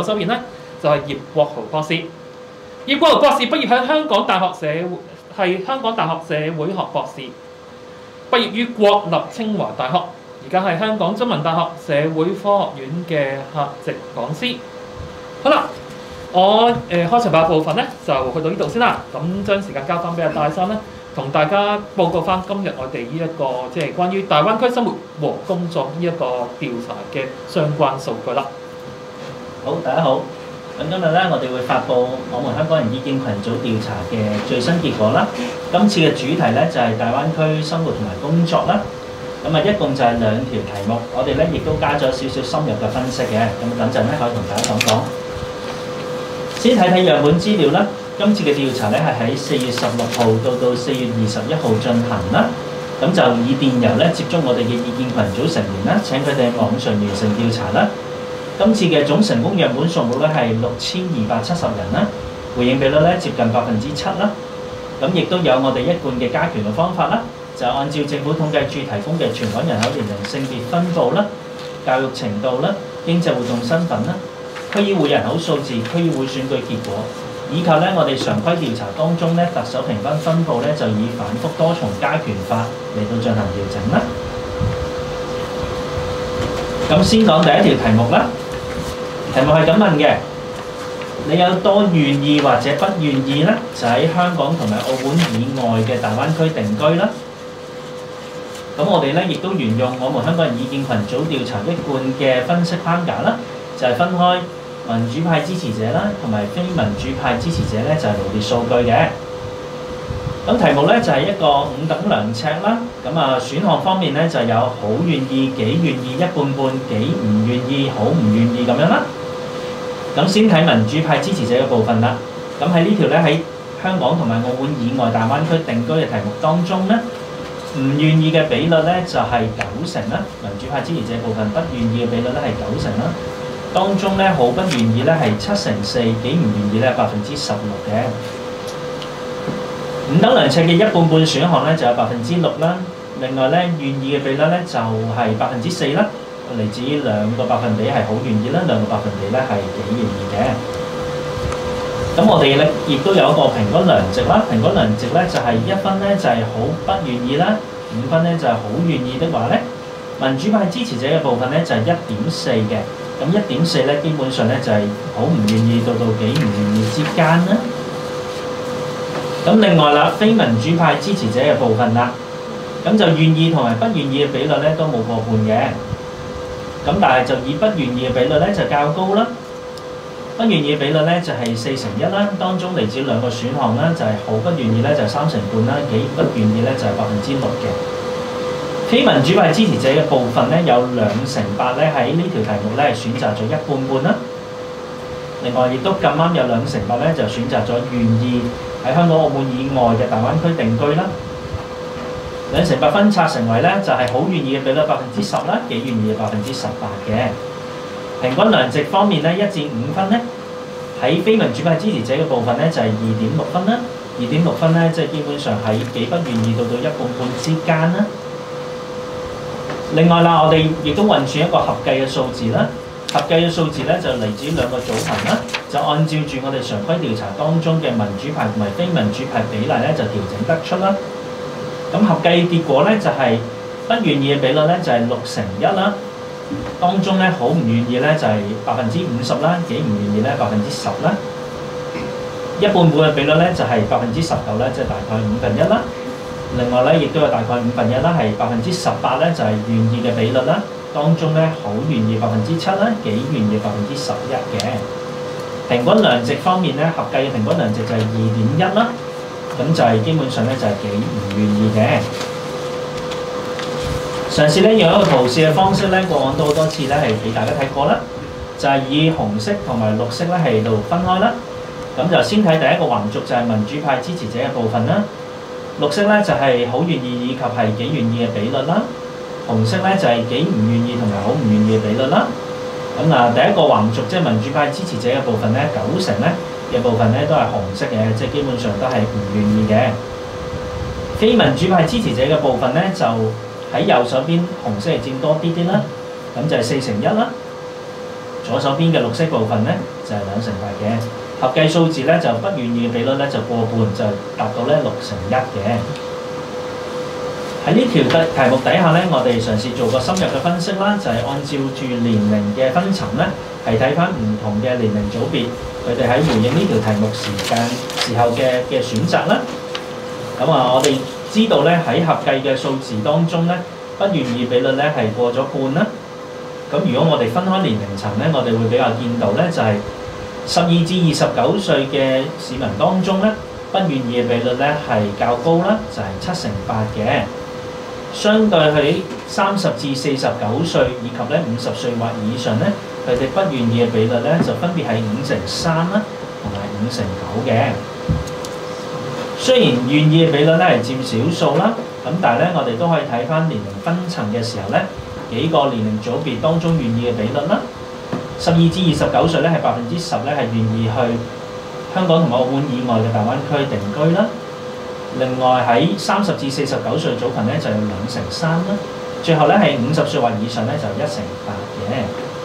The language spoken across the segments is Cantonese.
手邊呢，就係葉國豪博士。葉國豪博士畢業喺香港大學香港大學社會學博士，畢業於國立清華大學，而家係香港中文大學社會科學院嘅客席講師。好啦，我開場白部分呢，就去到呢度先啦。咁將時間交翻俾阿戴生咧，同大家報告翻今日我哋呢一個即係關於大灣區生活和工作呢一個調查嘅相關數據啦。 好，大家好。咁今日咧，我哋會發布我們香港人意見群組調查嘅最新結果啦。今次嘅主題咧就係大灣區生活同埋工作啦。咁啊，一共就係2條題目，我哋咧亦都加咗少少深入嘅分析嘅。咁等陣咧可以同大家講講。先睇睇樣本資料啦。今次嘅調查咧係喺4月16號到4月21號進行啦。咁就以電郵咧接觸我哋嘅意見群組成員啦，請佢哋網上完成調查啦。今次嘅總成功樣本數目咧係6270人啦，回應比率咧接近7%啦。咁亦都有我哋一貫嘅加權嘅方法啦，就按照政府統計處提供嘅全港人口年齡性別分佈啦、教育程度啦、經濟活動身份啦、區議會人口數字、區議會選舉結果，以及咧我哋常規調查當中咧特首評分分佈咧就以反覆多重加權法嚟到進行調整啦。咁先講第一條題目啦。題目係咁問嘅，你有多願意或者不願意呢？就喺香港同埋澳門以外嘅大灣區定居啦。咁我哋咧亦都沿用我們香港人意見群組調查一貫嘅分析框架啦，就係分開民主派支持者啦，同埋非民主派支持者咧，就係羅列數據嘅。咁題目咧就係一個5等量尺啦。咁啊選項方面咧就有好願意、幾願意、一半半、幾唔願意、好唔願意咁樣啦。咁先睇民主派支持者嘅部分啦。咁喺呢條咧喺香港同埋澳門以外大灣區定居嘅題目當中咧，唔願意嘅比率咧就係9成啦。民主派支持者部分不願意嘅比率咧係9成啦。當中咧好不願意咧係4%，幾唔願意咧16%嘅。5等量尺嘅一半半選項咧就有6%啦。另外咧願意嘅比率咧就係4%啦。嚟自2個百分比係好願意啦，2個百分比咧係幾願意嘅。咁我哋咧亦都有一個平均量值啦。平均量值咧就係1分咧就係好不願意啦，5分咧就係好願意的話咧，民主派支持者嘅部分咧就係1.4嘅。咁1.4咧基本上咧就係好唔願意到幾唔願意之間啦。咁另外啦，非民主派支持者嘅部分啦，咁就願意同埋不願意嘅比率咧都冇過半嘅。咁但係就以不願意嘅比率咧就較高啦。不願意嘅比率咧就係4%啦。當中嚟自2個選項啦，就係好不願意咧就係3%半啦，幾不願意咧就係6%嘅。非民主派支持者嘅部分咧有2%8咧喺呢條題目咧係選擇咗一半半啦。另外亦都咁啱有2%8咧就選擇咗願意喺香港澳門以外嘅大灣區定居啦。2%8分拆成為咧就係好願意嘅比率10%啦，幾願意嘅18%嘅。平均量值方面咧1至5分咧，喺非民主派支持者嘅部分咧就係2.6分啦。2.6分咧即係基本上喺幾不願意到一半半之間啦。另外啦，我哋亦都運算一個合計嘅數字啦。合計嘅數字咧就嚟自2個組合啦，就按照住我哋常規調查當中嘅民主派同埋非民主派比例咧就調整得出啦。咁合計結果咧就係不願意嘅比率咧就係6%1啦。當中咧好唔願意咧就係50%啦，幾唔願意咧10%啦。一半半嘅比率咧就係19%啦，即係大概1/5啦。另外咧亦都有大概1/5啦，係18%咧就係願意嘅比率啦。當中咧好願意7%啦，幾願意11%嘅。平均量值方面咧，合計嘅平均量值就係2.1啦。咁就係基本上咧就係幾唔願意嘅。嘗試咧用一個圖示嘅方式咧，過往都好多次咧係俾大家睇過啦，就係以紅色同埋綠色咧係度分開啦。咁就先睇第一個橫軸就係民主派支持者嘅部分啦。綠色咧就係好願意以及係幾願意嘅比率啦。紅色咧就係幾唔願意同埋好唔願意嘅比率啦。咁嗱，第一個橫軸即係民主派支持者嘅部分咧，9成咧嘅部分咧都係紅色嘅，即係基本上都係唔願意嘅。非民主派支持者嘅部分咧，就喺右手邊紅色係佔多啲啲啦，咁就係4/1啦。左手邊嘅綠色部分咧， 就係2成8嘅。合計數字咧就不願意嘅比率咧就過半，就達到咧6成1嘅。喺呢條題目底下咧，我哋嘗試做個深入嘅分析啦，就係、按照住年齡嘅分層咧，係睇翻唔同嘅年齡組別，佢哋喺回應呢條題目時候嘅選擇啦。咁我哋知道咧喺合計嘅數字當中咧，不願意比率咧係過咗半啦。咁如果我哋分開年齡層咧，我哋會比較見到咧就係12至29歲嘅市民當中咧，不願意嘅比率咧係較高啦，就係7成8嘅。相對喺30至49歲以及咧50歲或以上咧，佢哋不願意嘅比率咧就分別係5成3啦，同埋5成9嘅。雖然願意嘅比率咧係佔少數啦，咁但係咧我哋都可以睇翻年齡分層嘅時候咧，幾個年齡組別當中願意嘅比率啦。12至29歲咧係10%咧係願意去香港同埋澳門以外嘅大灣區定居啦。另外喺30至49歲組群咧就有2成3啦，最後咧係50歲或以上咧就1成8嘅。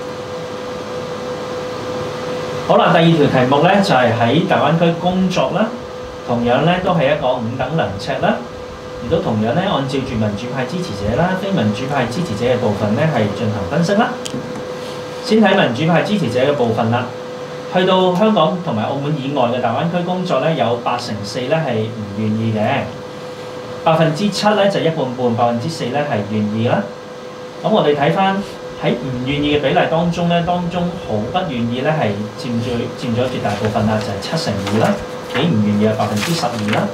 好啦，第二條題目咧就係喺大灣區工作啦，同樣咧都係一個5等量尺啦，亦都同樣咧按照住民主派支持者啦、非民主派支持者嘅部分咧係進行分析啦。先睇民主派支持者嘅部分啦。去到香港同埋澳門以外嘅大灣區工作咧，有8成4咧係唔願意嘅，7%咧就一半半，4%咧係願意啦。咁我哋睇翻喺唔願意嘅比例當中咧，當中毫不願意咧係佔咗絕大部分啦，就係7成2啦，幾唔願意係12%啦。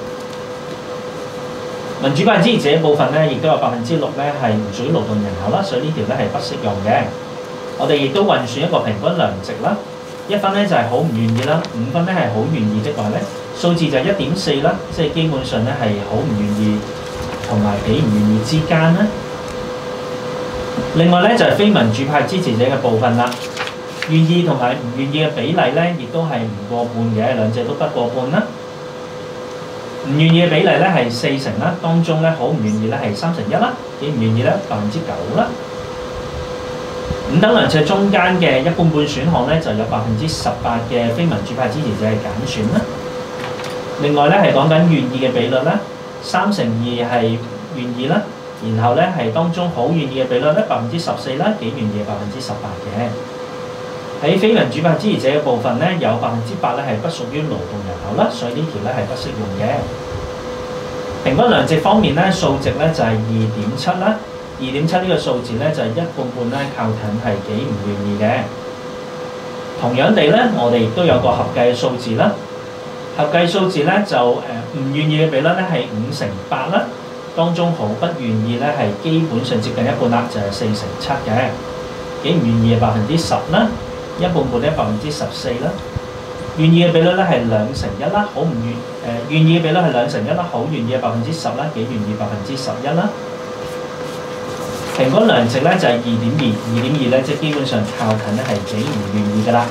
民主派支持者部分咧，亦都有6%咧係唔屬於勞動人口啦，所以呢條咧係不適用嘅。我哋亦都運算一個平均量值啦。1分咧就係好唔願意啦，5分咧係好願意的話咧，數字就係1.4啦，即係基本上咧係好唔願意同埋幾唔願意之間啦。另外咧就係非民主派支持者嘅部分啦，願意同埋唔願意嘅比例咧，亦都係唔過半嘅，兩者都不過半啦。唔願意嘅比例咧係4成啦，當中咧好唔願意咧係1/3啦，幾唔願意咧9%啦。5等量尺中間嘅一半半選項咧，就有18%嘅非民主派支持者係揀選啦。另外咧係講緊願意嘅比率啦，3成2係願意啦，然後咧係當中好願意嘅比率咧14%啦，幾願意係18%嘅。喺非民主派支持者嘅部分咧，有8%咧係不屬於勞動人口啦，所以呢條咧係不適用嘅。平均量值方面咧，數值咧就係2.7啦。2.7呢個數字咧就係一半半咧靠近係幾唔願意嘅。同樣地咧，我哋亦都有個合計嘅數字啦。合計數字咧就唔願意嘅比率咧係5成8啦，當中毫不願意咧係基本上接近一半啦，就係4成7嘅。幾唔願意係10%啦，一半半咧14%啦。願意嘅比率咧係2成1啦，好唔願意嘅比率係2成1啦，好願意係10%啦，幾願意11%啦。平均量值咧就係2.2咧，即係基本上靠近咧係幾唔願意㗎啦。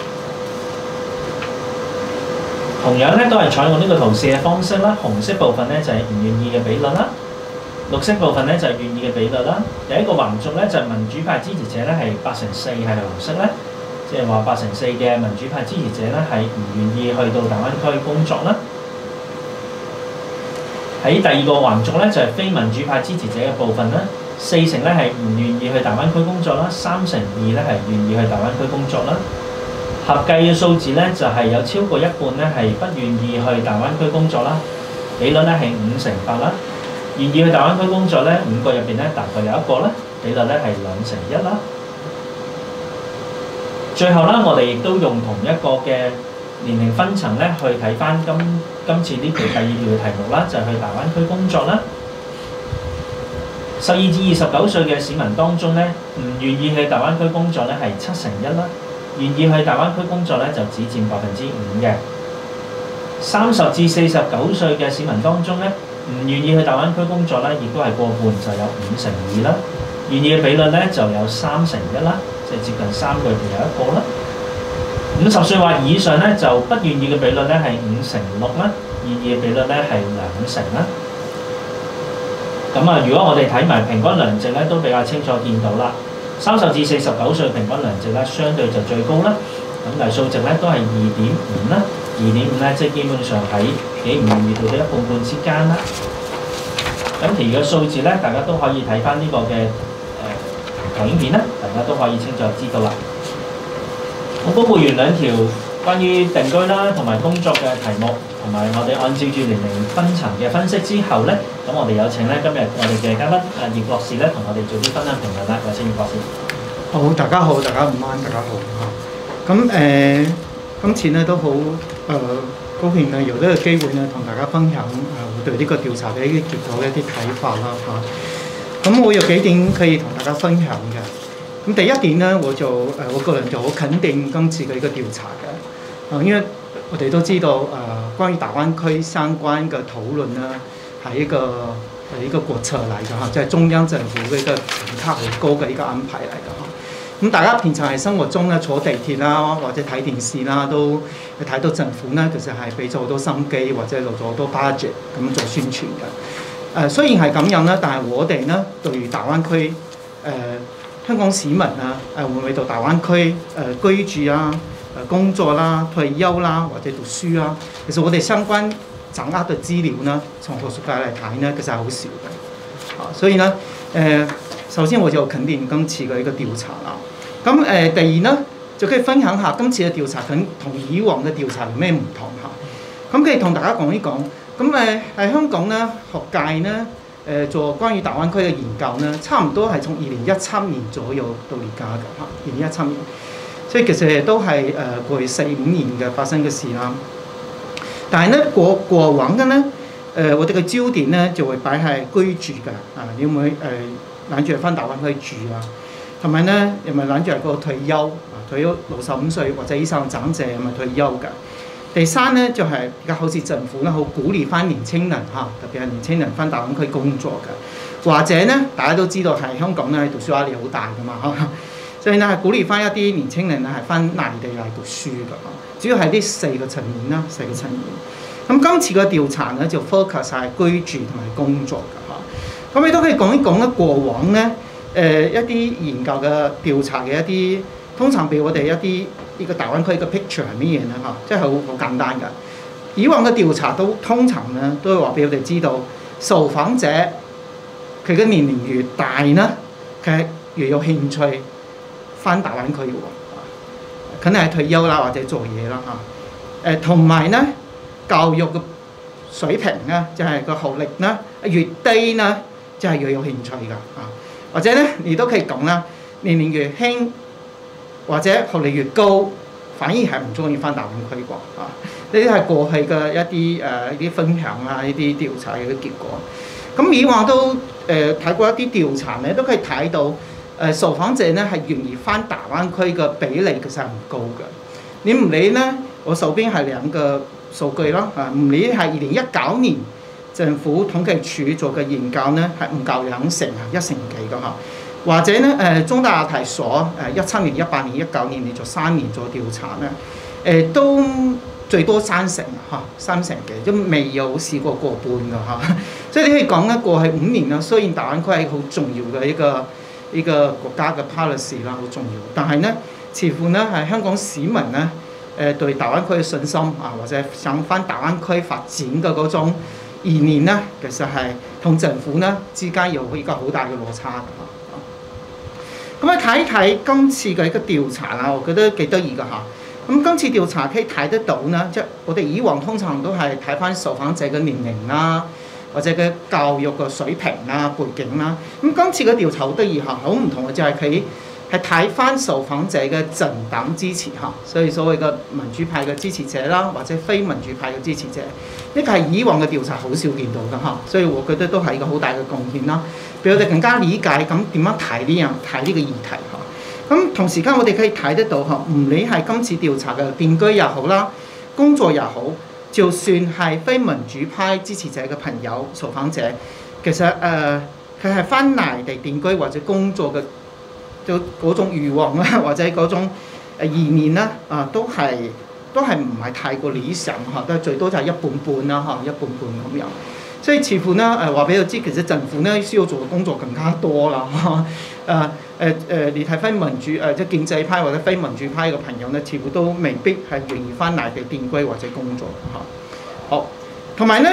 同樣咧都係採用呢個圖示嘅方式啦，紅色部分咧就係唔願意嘅比率啦，綠色部分咧就係願意嘅比率啦。第一個橫軸咧就係民主派支持者咧係4%係紅色咧，即係話4%嘅民主派支持者咧係唔願意去到大灣區工作啦。喺第二個橫軸咧就係非民主派支持者嘅部分啦。4成咧係唔願意去大灣區工作啦，3成2咧係願意去大灣區工作啦。合計嘅數字咧就係有超過一半咧係不願意去大灣區工作啦，比率咧係5成8啦。願意去大灣區工作咧5個入邊咧大概有一個啦，比率咧係2成1啦。最後啦，我哋亦都用同一個嘅年齡分層咧去睇翻今次呢條第二條嘅題目啦，就係去大灣區工作啦。12至29歲嘅市民當中咧，唔願意去大灣區工作咧係7成1啦，願意去大灣區工作咧就只佔5%嘅。30至49歲嘅市民當中咧，唔願意去大灣區工作咧，亦都係過半，就有5成2啦。願意嘅比率咧就有3成1啦，即係接近3個入邊有一個啦。50歲或以上咧就不願意嘅比率咧係5成6啦，願意嘅比率咧係2成啦。咁如果我哋睇埋平均量值咧，都比較清楚見到啦。30至49歲平均量值咧，相對就最高啦。 咁但係數值咧都係2.5啦，2.5咧即係基本上喺幾唔滿意到到一半半之間啦。咁其餘嘅數字咧，大家都可以睇翻呢個嘅投影片啦，大家都可以清楚知道啦。我公佈完2條關於定居啦同埋工作嘅題目，同埋我哋按照住年齡分層嘅分析之後咧，咁我哋有請咧今日我哋嘅嘉賓葉博士咧，同我哋做啲分享評論啦。有請葉博士。 好，大家好，大家午安，大家好嚇。咁今次咧都好高興咧，有呢個機會咧，同大家分享我對呢個調查嘅一啲結果嘅一啲睇法啦嚇。咁我有幾點可以同大家分享嘅。咁第一點咧，我個人就好肯定今次嘅呢個調查嘅。因為我哋都知道關於大灣區相關嘅討論咧，係一個國策嚟嘅嚇，即係中央政府嘅一個評級好高嘅一個安排嚟嘅嚇。咁大家平常喺生活中咧坐地鐵啦，或者睇電視啦，都睇到政府咧其實係俾咗好多心機，或者落咗好多 budget 咁做宣傳嘅。雖然係咁樣啦，但係我哋咧對於大灣區香港市民啊會唔會到大灣區居住啊、工作啦、退休啦或者讀書啊，其實我哋相關掌握嘅資料呢，從學術界嚟睇呢，其實係好少嘅。所以呢首先我就肯定今次嘅一個調查啦。咁第二呢，就可以分享下今次嘅調查同以往嘅調查有咩唔同嚇。咁可以同大家講一講。咁喺香港呢，學界呢做關於大灣區嘅研究呢，差唔多係從2017年左右到而家嘅嚇。2017年，所以其實都係過去4-5年嘅發生嘅事啦。但係呢過往嘅呢，我哋嘅焦點呢就會擺喺居住嘅你會唔會諗住翻大灣區住啊？同埋呢，又咪諗住係個退休退休65歲或者以上長者係咪退休㗎？第三呢，就係而家好似政府咧好鼓勵翻年青人嚇，特別係年青人翻大灣區工作嘅，或者呢，大家都知道係香港咧讀書壓力好大㗎嘛嚇，所以呢係鼓勵翻一啲年青人咧係翻內地嚟讀書㗎。主要係呢4個層面啦，4個層面。咁今次嘅調查呢，就 focus 係居住同埋工作㗎嚇。咁你都可以講一講咧過往呢。一啲研究嘅調查嘅一啲，通常俾我哋一啲呢個大灣區嘅 picture 係乜嘢咧嚇？即係好簡單㗎。以往嘅調查都通常咧都會話俾我哋知道，受訪者佢嘅年齡越大呢，佢越有興趣翻大灣區嘅喎，肯定係退休啦或者做嘢啦嚇。同埋呢教育嘅水平呢，就係個學歷呢越低呢，就係越有興趣㗎嚇。或者咧，你都可以講啦，年齡越輕或者學歷越高，反而係唔中意翻大灣區喎啊！呢啲係過去嘅一啲分享啊，呢啲調查嘅結果。咁以往都睇過一啲調查咧，都可以睇到受訪者咧係願意翻大灣區嘅比例其實係唔高嘅。你唔理咧，我手邊係2個數據啦唔理係2019年。政府統計處做嘅研究呢，係唔夠2成1成幾㗎嚇，或者呢中大亞太所17年、18年、19年連續3年做調查呢，都最多3成嚇，3成幾都未有試過過半㗎嚇。所以你可以講咧，過去5年啦，雖然大灣區係好重要嘅一個國家嘅 policy 啦，好重要，但係呢，似乎呢係香港市民呢對大灣區嘅信心或者想翻大灣區發展嘅嗰種意念呢，其實係同政府呢之間有一個好大嘅落差嘅。咁啊睇睇今次嘅一個調查啦，我覺得幾得意㗎嚇。咁今次調查可以睇得到呢，即係我哋以往通常都係睇翻受訪者嘅年齡啦，或者嘅教育嘅水平啦、背景啦。咁今次嘅調查好得意嚇，好唔同嘅就係佢係睇翻受訪者嘅政黨支持嚇，所以所謂嘅民主派嘅支持者啦，或者非民主派嘅支持者，呢個係以往嘅調查好少見到㗎嚇，所以我覺得都係一個好大嘅貢獻啦，俾我哋更加理解咁點樣睇呢個議題嚇。咁同時間我哋可以睇得到嚇，唔理係今次調查嘅定居又好啦，工作又好，就算係非民主派支持者嘅朋友受訪者，其實佢係翻內地定居或者工作嘅。就嗰種慾望啦，或者嗰種意念啦，都係唔係太過理想嚇，都最多就係一半半啦嚇，一半半咁樣。 所以似乎呢話俾我知，其實政府呢需要做嘅工作更加多啦。你睇翻民主即係建制派或者非民主派嘅朋友呢，似乎都未必係願意翻內地定居或者工作嚇。好，同埋呢。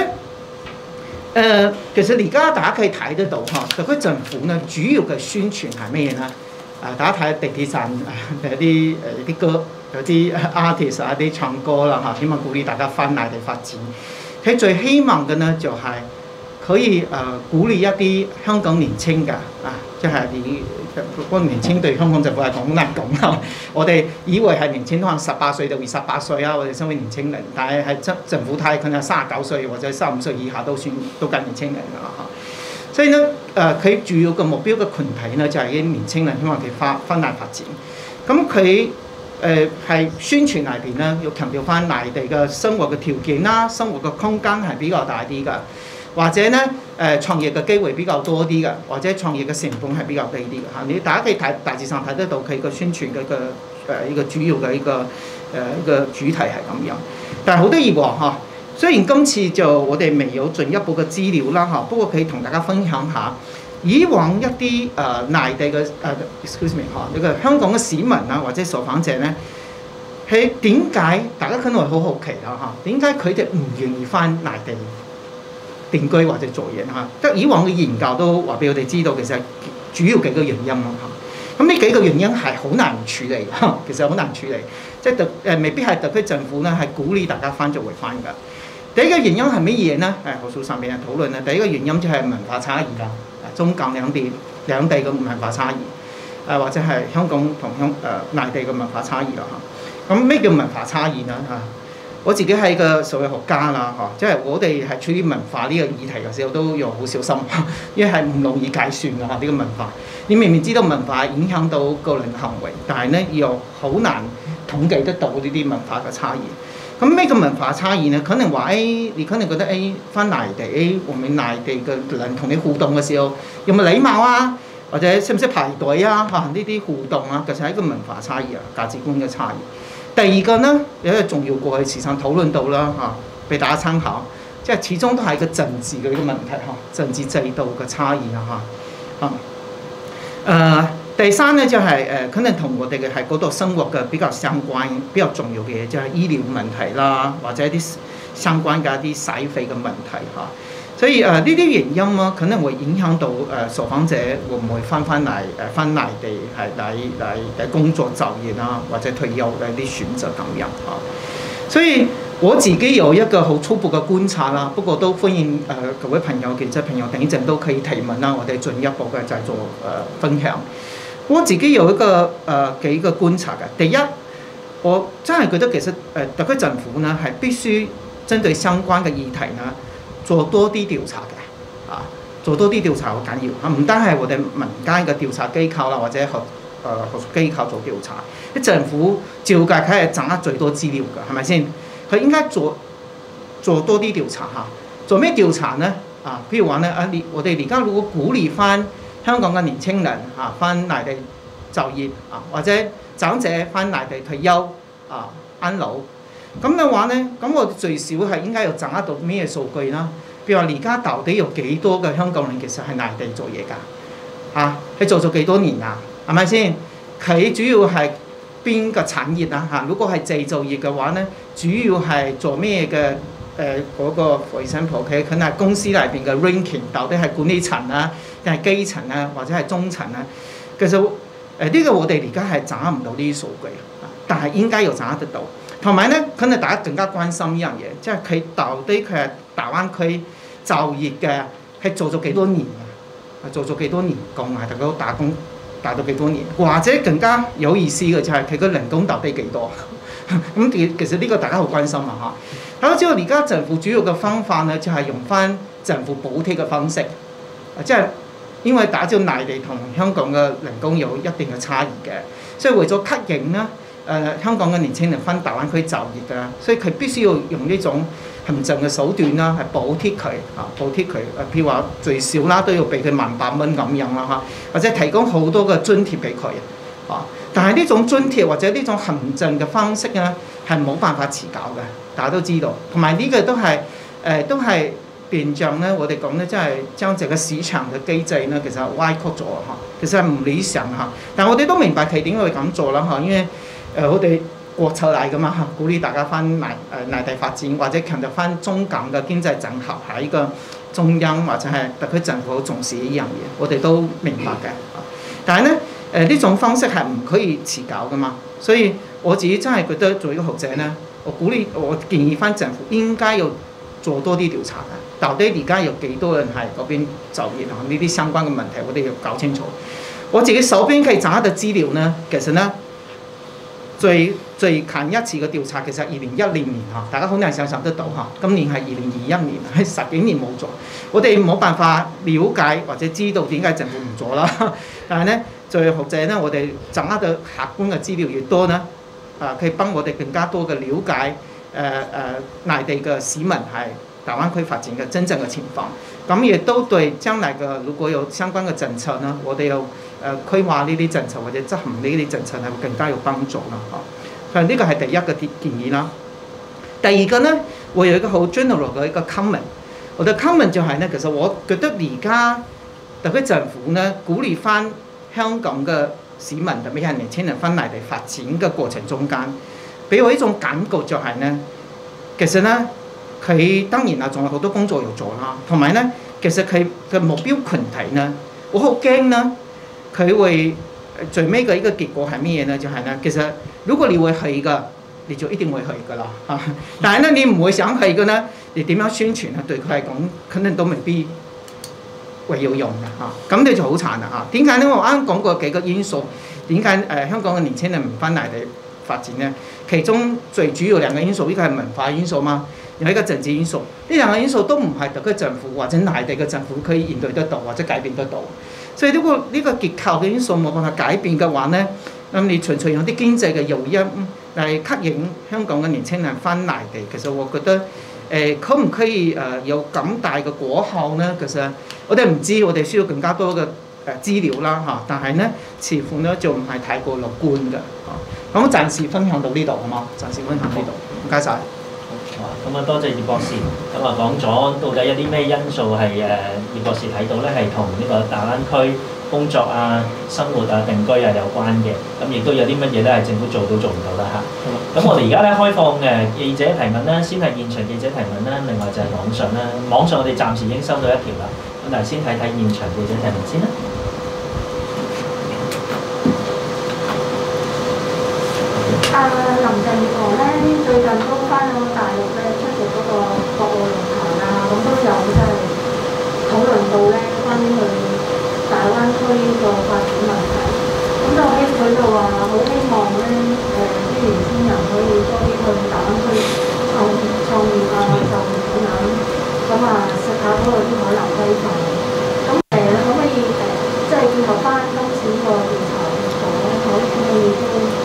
其實而家大家可以睇得到嚇，特區政府呢主要嘅宣傳係咩嘢呢？大家睇下地鐵站有啲歌，有啲 artist 啊啲唱歌啦嚇，希望鼓勵大家翻內地發展。佢最希望嘅呢就係可以鼓勵一啲香港年青嘅即係你嗰個年青對香港政府嚟講好難講啦。我哋以為係年青可能18歲到28歲啊，我哋身為年青人，但係政府睇可能39歲或者35歲以下都計年青人㗎啦嚇。所以呢佢主要嘅目標嘅群體呢就係啲年青人，希望佢翻內發展。咁佢係宣傳裏邊呢要強調翻內地嘅生活嘅條件啦，生活嘅空間係比較大啲㗎。或者呢創業嘅機會比較多啲嘅，或者創業嘅成本係比較低啲嘅嚇。你大家可以大致上睇得到佢個宣傳嘅一個主要嘅一個主題係咁樣。但係好得意喎嚇，雖然今次就我哋未有進一步嘅資料啦嚇，不過可以同大家分享下以往一啲內地嘅excuse me 嚇，呢個香港嘅市民啊或者受訪者呢，係點解大家可能會好好奇啦嚇？點解佢哋唔願意翻內地定居或者做嘢嚇？即係以往嘅研究都話俾我哋知道，其實主要幾個原因啦嚇。咁呢幾個原因係好難處理嚇，其實好難處理，即係未必係特區政府呢係鼓勵大家翻就會翻㗎。第一個原因係乜嘢呢？好數上面嘅討論啦。第一個原因就係文化差異啦，中港兩地嘅文化差異，或者係香港同內地嘅文化差異啦嚇。咁咩叫文化差異呢嚇？我自己係個社會學家啦嚇，即係我哋係處理文化呢個議題嘅時候都要好小心，因為係唔容易計算㗎嚇呢個文化。你明明知道文化影響到個人行為，但係呢又好難統計得到呢啲文化嘅差異。咁咩叫文化差異呢？可能話你可能覺得翻內地我們內地嘅人同你互動嘅時候有冇禮貌啊，或者識唔識排隊啊嚇呢啲互動啊，其實係一個文化差異啊，價值觀嘅差異。第二個呢，有一個重要過去時常討論到啦嚇，俾大家參考，即係始終都係個政治嘅一個問題嚇，政治制度嘅差異啊嚇。第三呢，就係可能同我哋嘅係嗰度生活嘅比較相關、比較重要嘅嘢，就係醫療問題啦，或者一啲相關嘅一啲使費嘅問題嚇。所以呢啲原因啊，可能會影響到受訪者會唔會翻內地係嚟工作就業啦，或者退休嘅啲選擇咁樣嚇。所以我自己有一個好初步嘅觀察啦，不過都歡迎各位朋友、記者朋友等一陣都可以提問啦，我哋進一步嘅再做分享。我自己有一個幾個觀察嘅。第一，我真係覺得其實特區政府呢係必須針對相關嘅議題呢，做多啲調查嘅，做多啲調查好緊要嚇，唔單係我哋民間嘅調查機構啦，或者學術機構做調查，啲政府照計佢係掌握最多資料㗎，係咪先？佢應該做多啲調查嚇，做咩調查呢？譬如話呢，我哋而家如果鼓勵翻香港嘅年青人翻內地就業或者長者翻內地退休安老。咁嘅話呢，咁我最少係應該要掌握到咩數據啦？譬如話而家到底有幾多嘅香港人其實係內地做嘢㗎？佢做咗幾多年啊？係咪先？佢主要係邊個產業啊？如果係製造業嘅話呢，主要係做咩嘅？嗰個 for example， 佢可能係公司裏邊嘅 ranking， 到底係管理層啊，定係基層啊，或者係中層啊？其實呢個我哋而家係掌握唔到呢啲數據，但係應該要掌握得到。同埋呢，可能大家更加關心一樣嘢，即係佢到底佢係大灣區就業嘅，係做咗幾多年啊？做咗幾多年工啊？大家都打工打到幾多年？或者更加有意思嘅就係佢個人工到底幾多？咁其實呢個大家好關心啊嚇。大家知道而家政府主要嘅方法呢，就係用翻政府補貼嘅方式，即係因為大家知道內地同香港嘅人工有一定嘅差異嘅，所以為咗吸引呢。香港嘅年青人翻大灣區就業㗎，所以佢必須要用呢種行政嘅手段啦，係補貼佢補貼佢。譬如話最少啦都要俾佢18,000蚊咁樣啦嚇，或者提供好多嘅津貼俾佢但係呢種津貼或者呢種行政嘅方式咧係冇辦法持久嘅，大家都知道。同埋呢個都係變相咧，我哋講咧，即係將這個市場嘅機制咧，其實歪曲咗嚇，其實係唔理想嚇。但係我哋都明白佢點解會咁做啦嚇，因為我哋國策嚟噶嘛嚇，鼓勵大家翻內地發展，或者強調翻中港嘅經濟整合係一個中央或者係特區政府好重視呢樣嘢，我哋都明白嘅。但係咧呢種方式係唔可以持久噶嘛，所以我自己真係覺得做一個學者咧，我建議翻政府應該要做多啲調查嘅，到底而家有幾多人係嗰邊就業啊？呢啲相關嘅問題我哋要搞清楚。我自己手邊可以掌握嘅資料呢，其實呢最近一次嘅調查其實2010年嚇，大家好難想象得到嚇，今年係2021年，係10幾年冇做，我哋冇辦法了解或者知道點解政府唔做啦。但係呢，作為學者呢，我哋掌握嘅客觀嘅資料越多呢，可以幫我哋更加多嘅了解內地嘅市民係大灣區發展嘅真正嘅情況，咁亦都對將來嘅如果有相關嘅政策呢，我哋有規劃呢啲政策或者執行呢啲政策係會更加有幫助啦。所以呢個係第一個建議啦。第二個呢，我有一個好 general 嘅一個 comment， 我嘅 comment 就係呢，其實我覺得而家特區政府呢鼓勵翻香港嘅市民特別係年輕人翻內地發展嘅過程中間，俾我一種感覺就係呢，其實呢，佢當然啦，仲有好多工作要做啦，同埋呢，其實佢嘅目標群體呢，我好驚呢，佢會最尾嘅一個結果係咩嘢呢？就係呢，其實如果你會去嘅，你就一定會去㗎啦嚇。但係呢，你唔會想去嘅呢，你點樣宣傳啊？對佢嚟講，肯定都未必會有用嘅嚇。咁你就好慘啦嚇。點解呢？我啱講過幾個因素，點解香港嘅年輕人唔翻內地發展呢？其中最主要兩個因素，呢個係文化因素嘛，有一個政治因素。呢兩個因素都唔係特區政府或者內地嘅政府可以應對得到或者改變得到。所以呢個結構嘅因素冇辦法改變嘅話呢，咁你純粹用啲經濟嘅誘因嚟吸引香港嘅年輕人翻內地，其實我覺得可唔可以有咁大嘅果效呢？其實我哋唔知，我哋需要更加多嘅資料啦嚇。但係呢，似乎呢就唔係太過樂觀嘅嚇。咁我暫時分享到呢度好嗎？暫時分享呢度，唔該晒。 咁啊，多謝葉博士。咁啊，講咗到底有啲咩因素係葉博士睇到咧，係同呢個大灣區工作啊、生活啊、定居啊有關嘅。咁亦都有啲乜嘢咧係政府做到做唔到啦嚇。咁我哋而家咧開放記者提問啦，先係現場記者提問啦，另外就係網上啦。網上我哋暫時已經收到一條啦。咁但係先睇睇現場記者提問先啦。 林鄭月娥咧最近都翻咗大陸咧出席嗰個國務論壇啊，咁都有即係討論到咧關於佢大灣區個發展問題。咁就喺佢度話好希望咧啲年輕人可以多啲去大灣區創業啊、就業等等，咁食下嗰個啲海南雞飯。咁可唔可以即係結合翻今次呢個調查結果，可以都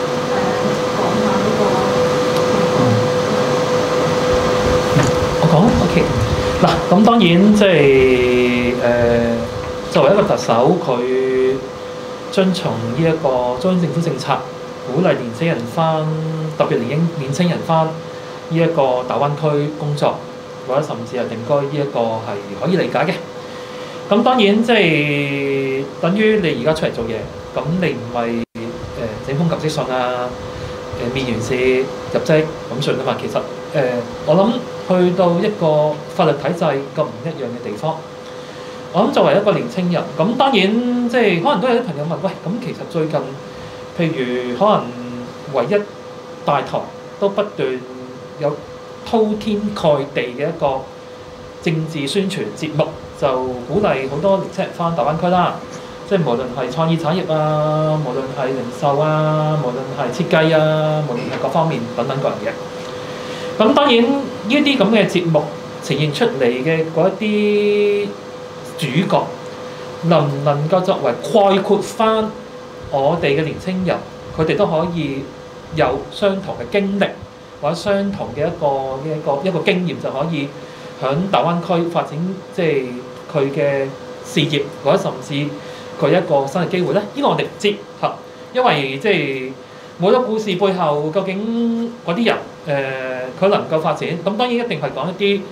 我講 OK 嗱，咁當然即係作為一個特首，佢遵從呢一個中央政府政策，鼓勵年輕人翻，特別年輕人翻呢一個大灣區工作，或者甚至係定居，呢一個係可以理解嘅。咁當然即係等於你而家出嚟做嘢，咁你唔係整封求職信啊？面完試入職咁算啊嘛，其實我諗去到一個法律體制咁唔一樣嘅地方，我諗作為一個年青人，咁當然即係可能都有啲朋友問，喂，咁其實最近譬如可能唯一大台都不斷有鋪天蓋地嘅一個政治宣傳節目，就鼓勵好多年青人翻大灣區啦。即係無論係創意產業啊，無論係零售啊，無論係設計啊，無論係各方面等等各樣嘢。咁當然呢啲咁嘅節目呈現出嚟嘅嗰一啲主角，能唔能夠作為概括翻我哋嘅年青人，佢哋都可以有相同嘅經歷或者相同嘅一個經驗，就可以喺大灣區發展即係佢嘅事業或者甚至佢一個新嘅機會咧，呢個我哋唔知嚇，因為即係每個故事背後究竟嗰啲人佢能夠發展，咁當然一定係講一啲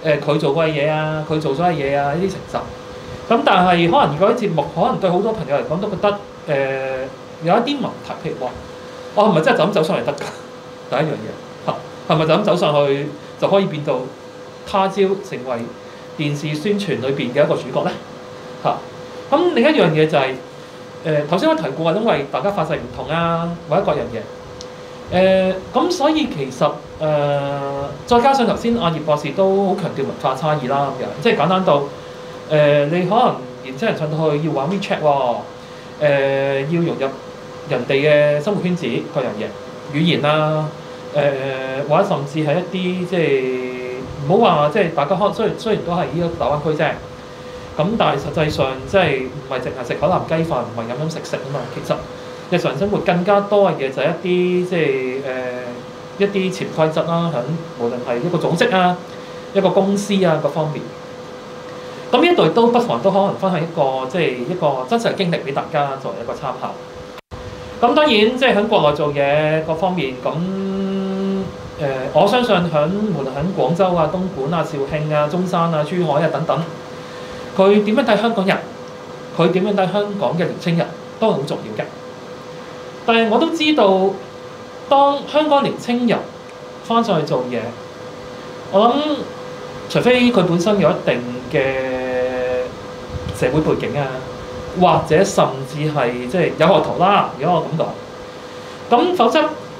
佢做過嘅嘢啊，佢做咗嘅嘢啊呢啲成就。咁但係可能如果啲節目可能對好多朋友嚟講都覺得有一啲問題，譬如話我係咪真係就咁走上嚟得㗎？第一樣嘢嚇係咪就咁走上去就可以變到他朝成為電視宣傳裏邊嘅一個主角咧？嚇咁另一樣嘢就係頭先我提過，因為大家發誓唔同啊，或者各樣嘢咁，所以其實再加上頭先阿葉博士都好強調文化差異啦，咁樣即係簡單到你可能年輕人上到去要玩 WeChat 喎，要融入人哋嘅生活圈子各樣嘢，語言啦，或者甚至係一啲即係唔好話即係大家雖然都係呢個大灣區啫。咁但係實際上即係唔係淨係食海南雞飯，唔係飲飲食啊嘛。其實日常生活更加多嘅嘢就係一啲即係一啲潛規則啦，響無論係一個組織啊、一個公司啊各方面。咁呢一度都不妨都可能分享一個即係一個真實嘅經歷俾大家作為一個參考。咁當然即係喺國內做嘢各方面，咁我相信無論喺廣州啊、東莞啊、肇慶啊、中山啊、珠海啊等等。佢點樣睇香港人？佢點樣睇香港嘅年青人都係好重要嘅。但係我都知道，當香港年青人翻上去做嘢，我諗除非佢本身有一定嘅社會背景啊，或者甚至係即係有學徒啦，如果我咁講，咁否則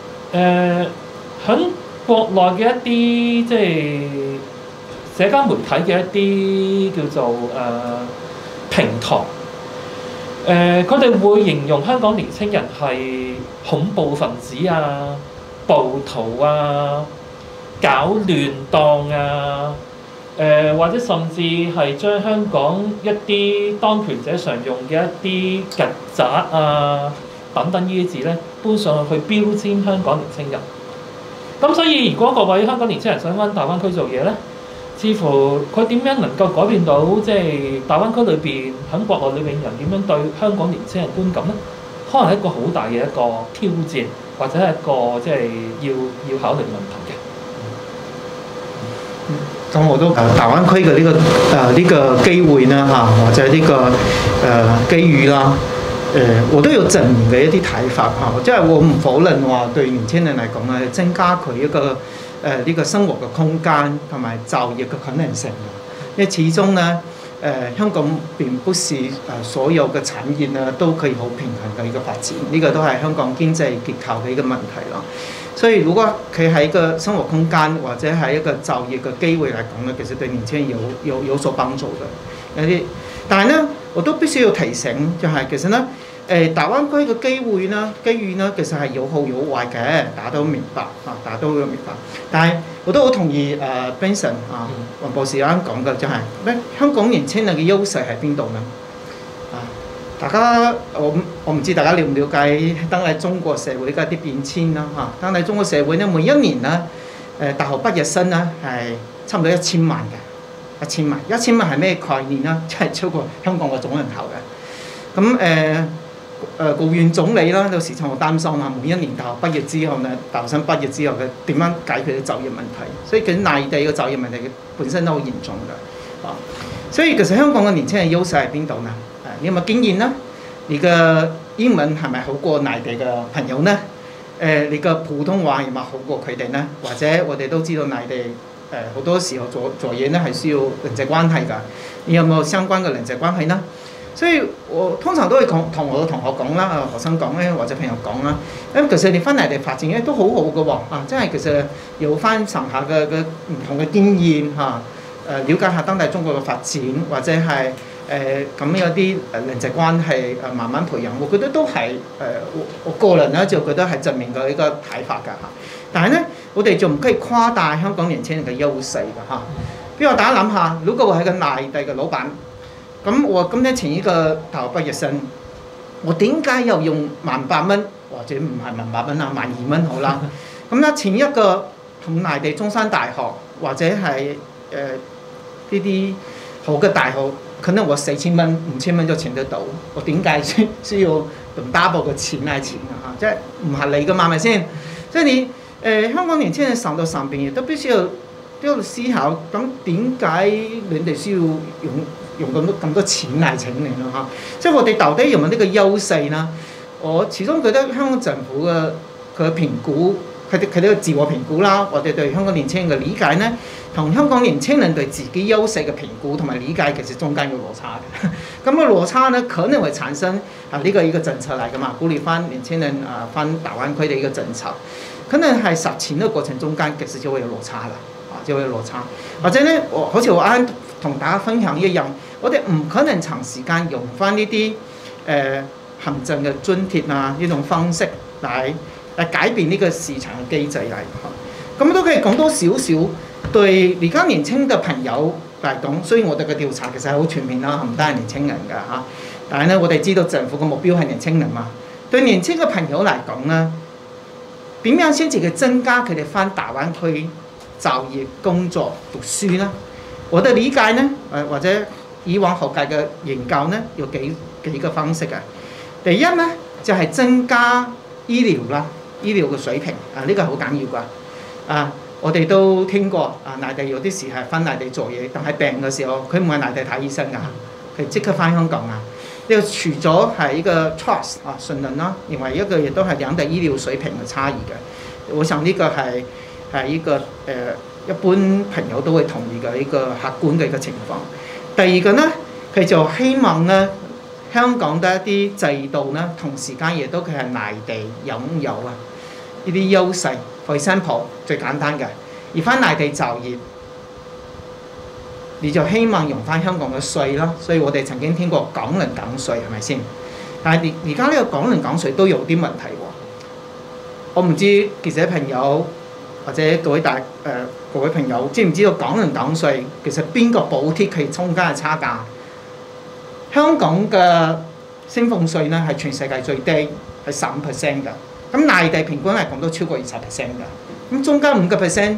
喺國內嘅一啲即係社交媒體嘅一啲叫做平台，佢哋會形容香港年青人係恐怖分子啊、暴徒啊、搞亂檔啊，或者甚至係將香港一啲當權者常用嘅一啲曱甴啊等等呢啲字咧搬上去標籤香港年青人。咁所以如果各位香港年青人想返大灣區做嘢咧，似乎佢點樣能夠改變到即係大灣區裏邊喺國內裏邊人點樣對香港年青人觀感咧？可能係一個好大嘅一個挑戰，或者係一個即係要考慮嘅問題嘅。 咁我都大灣區嘅呢個機會啦嚇，或者呢個機遇啦，我都有正面嘅一啲睇法嚇，即係我唔否認話對年輕人嚟講咧，增加佢一個呢個生活嘅空間同埋就業嘅可能性。因為始終咧香港並不是所有嘅產業咧都可以好平衡嘅一個發展，呢個都係香港經濟結構嘅一個問題咯。所以如果佢喺一個生活空間或者係一個就業嘅機會嚟講咧，其實對年輕人有所幫助嘅。有啲，但係咧我都必須要提醒，就係其實咧大灣區嘅機會啦、機遇啦，其實係有好有壞嘅，大家都明白啊，大家都明白。但係我都好同意Benson 啊黃博士啱講嘅，就係香港年輕人嘅優勢喺邊度呢？大家我唔知大家了唔了解當喺中國社會嘅一啲變遷啦嚇。當喺中國社會咧，每一年咧大學畢業生咧係差唔多1000萬嘅，1000萬，1000萬係咩概念啦？即係超過香港嘅總人口嘅。咁國務院總理啦，有時就好擔心啊，每一年大學畢業之後咧，大學生畢業之後嘅點樣解決啲就業問題？所以其實內地嘅就業問題本身都好嚴重嘅啊。所以其實香港嘅年輕人優勢喺邊度呢？你有冇經驗呢？你嘅英文係咪好過內地嘅朋友呢？你嘅普通話有冇好過佢哋呢？或者我哋都知道內地好多時候做嘢呢係需要人際關係㗎。你有冇相關嘅人際關係呢？所以我通常都會同我嘅同學講啦，學生講咧，或者朋友講啦。咁其實你翻嚟地發展咧都好好嘅喎，啊，即係其實有翻上下嘅唔同嘅經驗嚇，了解下當地中國嘅發展，或者係咁有啲人際關係慢慢培養，我覺得都係我個人咧就覺得係正面嘅一個睇法㗎嚇。但係咧，我哋就唔可以誇大香港年輕人嘅優勢㗎嚇。比如大家諗下，如果我係個內地嘅老闆。咁我今天請一個大學畢業生，我點解又用18,000蚊，或者唔係18,000蚊啊，12,000蚊好啦？咁咧請一個同內地中山大學或者係呢啲好嘅大學，可能我4,000蚊、5,000蚊就請得到，我點解需要用 double 嘅錢嚟請啊？即係唔合理㗎嘛，係咪先？即係你香港年輕人上到上邊亦都必須要都要思考，咁點解你哋需要用咁多錢嚟請你咯嚇？即係我哋到底有冇呢個優勢呢？我始終覺得香港政府嘅佢嘅評估，佢哋嘅自我評估啦，我哋對香港年輕人嘅理解呢，同香港年輕人對自己優勢嘅評估同埋理解，其實中間有落差嘅。咁個落差呢，可能會產生呢個一個政策嚟㗎嘛，鼓勵翻年輕人翻大灣區嘅一個政策，可能係實踐嘅過程中間，其實就會有落差啦，就會有落差。或者呢，好似我啱同大家分享一樣，我哋唔可能長時間用翻呢啲行政嘅津貼啊呢種方式嚟改變呢個市場嘅機制嚟。咁都可以講多少少對而家年輕嘅朋友嚟講，雖然我哋嘅調查其實係好全面啦，唔單係年輕人㗎嚇，但係咧我哋知道政府嘅目標係年輕人嘛。對年輕嘅朋友嚟講咧，點樣先至去增加佢哋返大灣區就業、工作、讀書咧？我哋理解咧，或者以往學界嘅研究咧，有幾個方式嘅。第一咧就係增加醫療啦，醫療嘅水平呢個好緊要㗎。我哋都聽過內地有啲時係返內地做嘢，但係病嘅時候佢唔係內地睇醫生㗎，佢即刻返香港啊！呢個除咗係一個 trust 信任啦，另外一個亦都係兩地醫療水平嘅差異嘅。我想呢個係一個一般朋友都會同意嘅一個客觀嘅一個情況。第二個呢，佢就希望呢香港嘅一啲制度呢，同時間亦都佢係內地擁有呢啲優勢。For example，最簡單嘅，而翻內地就業，你就希望用翻香港嘅稅啦。所以我哋曾經聽過港人港稅係咪先？但係而家呢個港人港稅都有啲問題喎。我唔知記者朋友或者各位朋友知唔知道港人港稅其實邊個補貼佢中間嘅差價？香港嘅薪俸稅呢係全世界最低，係15%㗎。咁內地平均嚟講都超過20%㗎，咁中間5%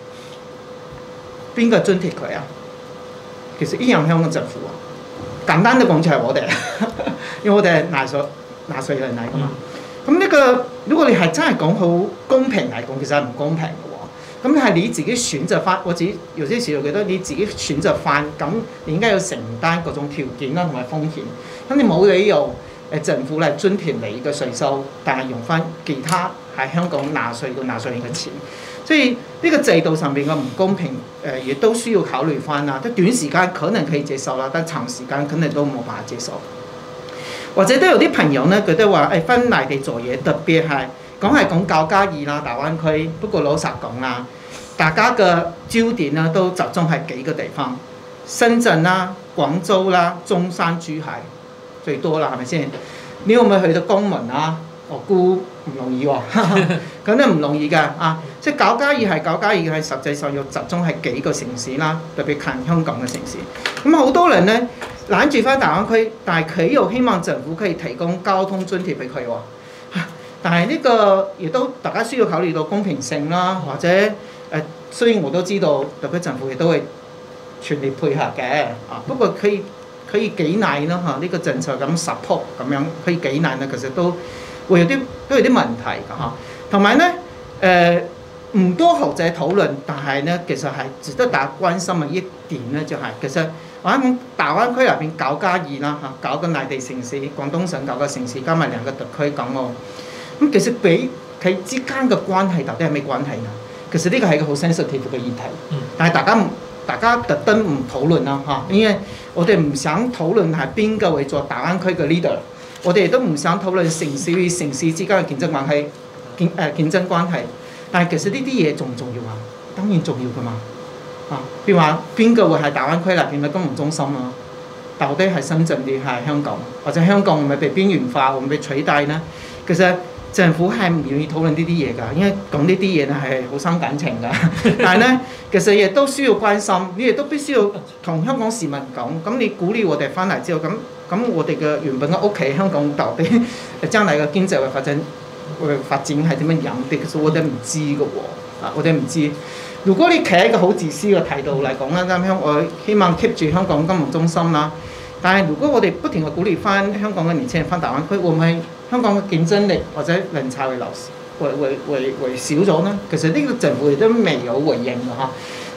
邊個津貼佢啊？其實依樣香港政府啊，簡單啲講就係我哋，因為我哋係納稅人嚟㗎嘛。咁呢個如果你係真係講好公平嚟講，其實係唔公平嘅喎。咁係你自己選擇翻，我自己有啲時候覺得你自己選擇翻，咁你應該要承擔各種條件啦同埋風險。咁你冇理由政府嚟津貼你嘅稅收，但係用翻其他喺香港納稅嘅納稅人嘅錢，所以呢個制度上邊嘅唔公平，亦都需要考慮翻啦。即短時間可能可以接受啦，但長時間肯定都冇辦法接受。或者都有啲朋友呢覺得話返內地做嘢，特別係講9+2啦，大灣區。不過老實講啦，大家嘅焦點呢都集中喺幾個地方，深圳啦、廣州啦、中山、珠海。最多啦，係咪先？你可唔可以去到江門啊？我估唔容易喎，咁都唔容易㗎啊！即係9+2係9+2嘅，實際上要集中係幾個城市啦，特別近香港嘅城市。咁好多人呢攬住翻大灣區，但係佢又希望政府可以提供交通津貼俾佢喎。但係呢個亦都大家需要考慮到公平性啦，或者雖然我都知道特區政府亦都會全力配合嘅不過可以幾耐咯嚇？呢個政策咁 support 咁樣可以幾耐咧？其實都會有啲問題㗎嚇。同埋咧唔多學者討論，但係咧其實係值得大家關心嘅一點咧，就係其實我喺大灣區入邊9+2啦嚇，9個內地城市、廣東省9個城市加埋2個特區港澳，咁其實比佢之間嘅關係到底係咩關係呢？其實呢個係一個好 sensitive 嘅議題，但係大家特登唔討論啦嚇，因為我哋唔想討論係邊個會做大灣區嘅 leader， 我哋亦都唔想討論城市與城市之間嘅競爭關係，競爭關係。但係其實呢啲嘢重唔重要啊？當然重要㗎嘛。譬如話邊個會係大灣區入邊嘅金融中心啊？到底係深圳定係香港，或者香港會唔會被邊緣化，會唔會被取代呢？其實政府係唔願意討論呢啲嘢㗎，因為講呢啲嘢咧係好傷感情㗎。但係咧，其實亦都需要關心，你亦都必須要同香港市民講。咁你鼓勵我哋翻嚟之後，咁我哋嘅原本嘅屋企香港到底將來嘅經濟會發展係點樣樣？其實我哋唔知㗎喎，我哋唔知。如果你企喺一個好自私嘅態度嚟講啦，咁我希望 keep 住香港金融中心啦。但係如果我哋不停去鼓勵翻香港嘅年輕人翻大灣區，會唔會香港嘅競爭力或者人才會少咗呢？其實呢個政府亦都未有回應㗎嚇。